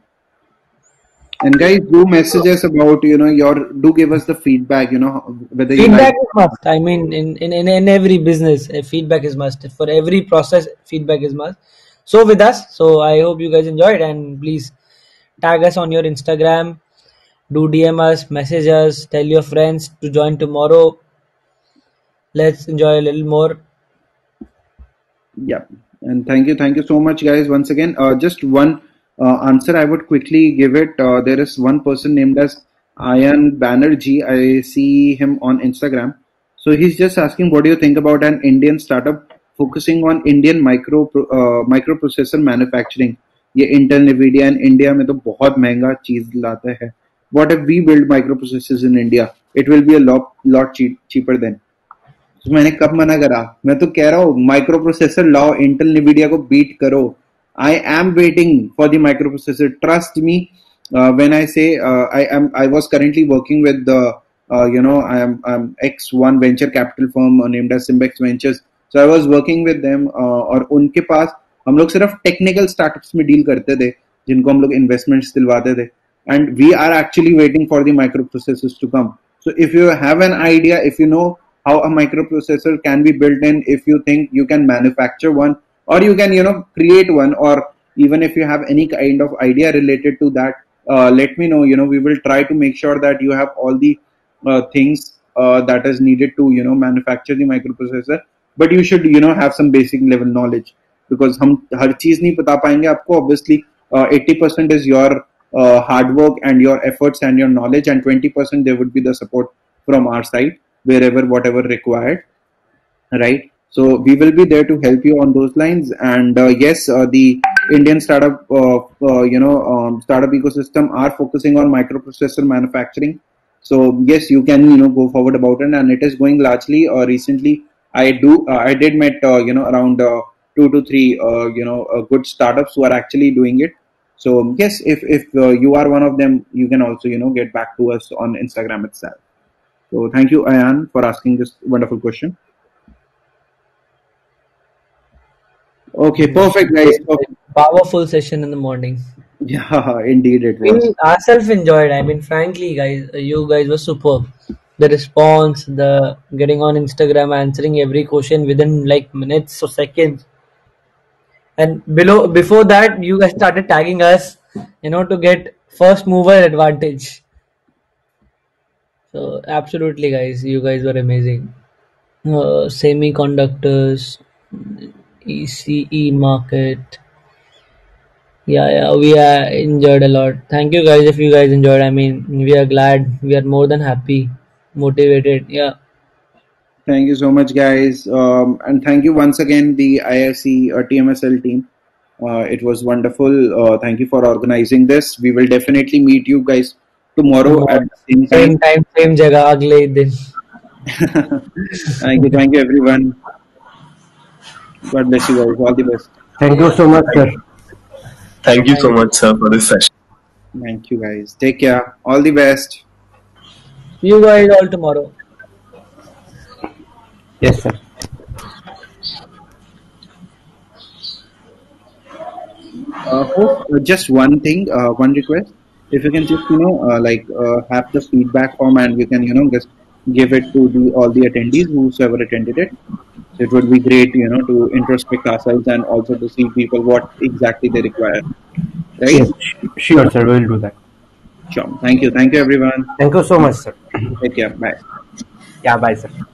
And guys, do message us about, you know, your, do give us the feedback, you know, whether you Feedback like. is must. I mean, in, in, in, in every business, uh, feedback is must. For every process, feedback is must. So with us, so I hope you guys enjoyed, and please tag us on your Instagram, do D M us, message us, tell your friends to join tomorrow. Let's enjoy a little more. Yeah. And thank you. Thank you so much, guys. Once again, uh, just one uh, answer I would quickly give it. Uh, there is one person named as Ayan Banerjee. I see him on Instagram. So he's just asking, what do you think about an Indian startup focusing on Indian micro uh, microprocessor manufacturing? ये Intel, Nvidia and India में तो बहुत महंगा चीज लाता है. What if we build microprocessors in India? It will be a lot lot cheap, cheaper then. तो मैंने कब मना करा? मैं तो कह रहा हूँ माइक्रो प्रोसेसर लाओ, इंटेल निविडिया को बीट करो. I am waiting for the microprocessor. Trust me when I say I am I was currently working with you know I am I am ex one venture capital firm named as Symbex ventures. So I was working with them और उनके पास हम लोग सिर्फ technical startups में deal करते थे जिनको हम लोग इन्वेस्टमेंट्स दिलवाते थे. And we are actually waiting for the microprocessors to come. So if you have an idea, if you know how a microprocessor can be built in, if you think you can manufacture one, or you can, you know, create one, or even if you have any kind of idea related to that, uh, let me know. You know, we will try to make sure that you have all the uh, things uh, that is needed to, you know, manufacture the microprocessor. But you should, you know, have some basic level knowledge, because हम हर चीज नहीं बता पाएंगे आपको. Obviously, uh, eighty percent is your uh, hard work and your efforts and your knowledge, and twenty percent there would be the support from our side wherever whatever required, right? So we will be there to help you on those lines. And uh, yes, uh, the Indian startup, uh, uh, you know, um, startup ecosystem are focusing on microprocessor manufacturing. So yes, you can, you know, go forward about it, and it is going largely. Uh, recently, I do, uh, I did met, uh, you know, around uh, two to three, uh, you know, uh, good startups who are actually doing it. So yes, if if uh, you are one of them, you can also, you know, get back to us on Instagram itself. So thank you, Ayan, for asking this wonderful question. Okay, perfect, guys. Perfect. Powerful session in the morning. Yeah, indeed it We was. ourselves enjoyed. I mean, frankly, guys, you guys were superb. The response, the getting on Instagram, answering every question within like minutes or seconds. And below, before that, you guys started tagging us, you know, to get first mover advantage. So absolutely, guys, you guys were amazing. Uh, semiconductors, E C E market. Yeah, yeah, we uh, enjoyed a lot. Thank you guys if you guys enjoyed. I mean, we are glad. We are more than happy, motivated. Yeah. Thank you so much, guys. Um, and thank you once again, the I I C uh, T M S L team. Uh, it was wonderful. Uh, thank you for organizing this. We will definitely meet you guys tomorrow Tomorrow, at the same same time. time, same jagah, अगले ही दिन. Thank you, thank you, everyone. God bless you guys. All the best. Thank you so much, sir. Thank you so much, sir, for this session. Thank you, guys. Take care. All the best. See you guys all tomorrow. Yes, sir. Uh, hope, uh, just one thing, uh, one request. If you can just, you know, uh, like uh, have the feedback form, and we can, you know, just give it to the all the attendees whosoever attended it. So it would be great, you know, to introspect ourselves and also to see people what exactly they require. Right? Yes, sure, sir. We will do that. Sure. Thank you. Thank you, everyone. Thank you so much, sir. Take care. Bye. Yeah, bye, sir.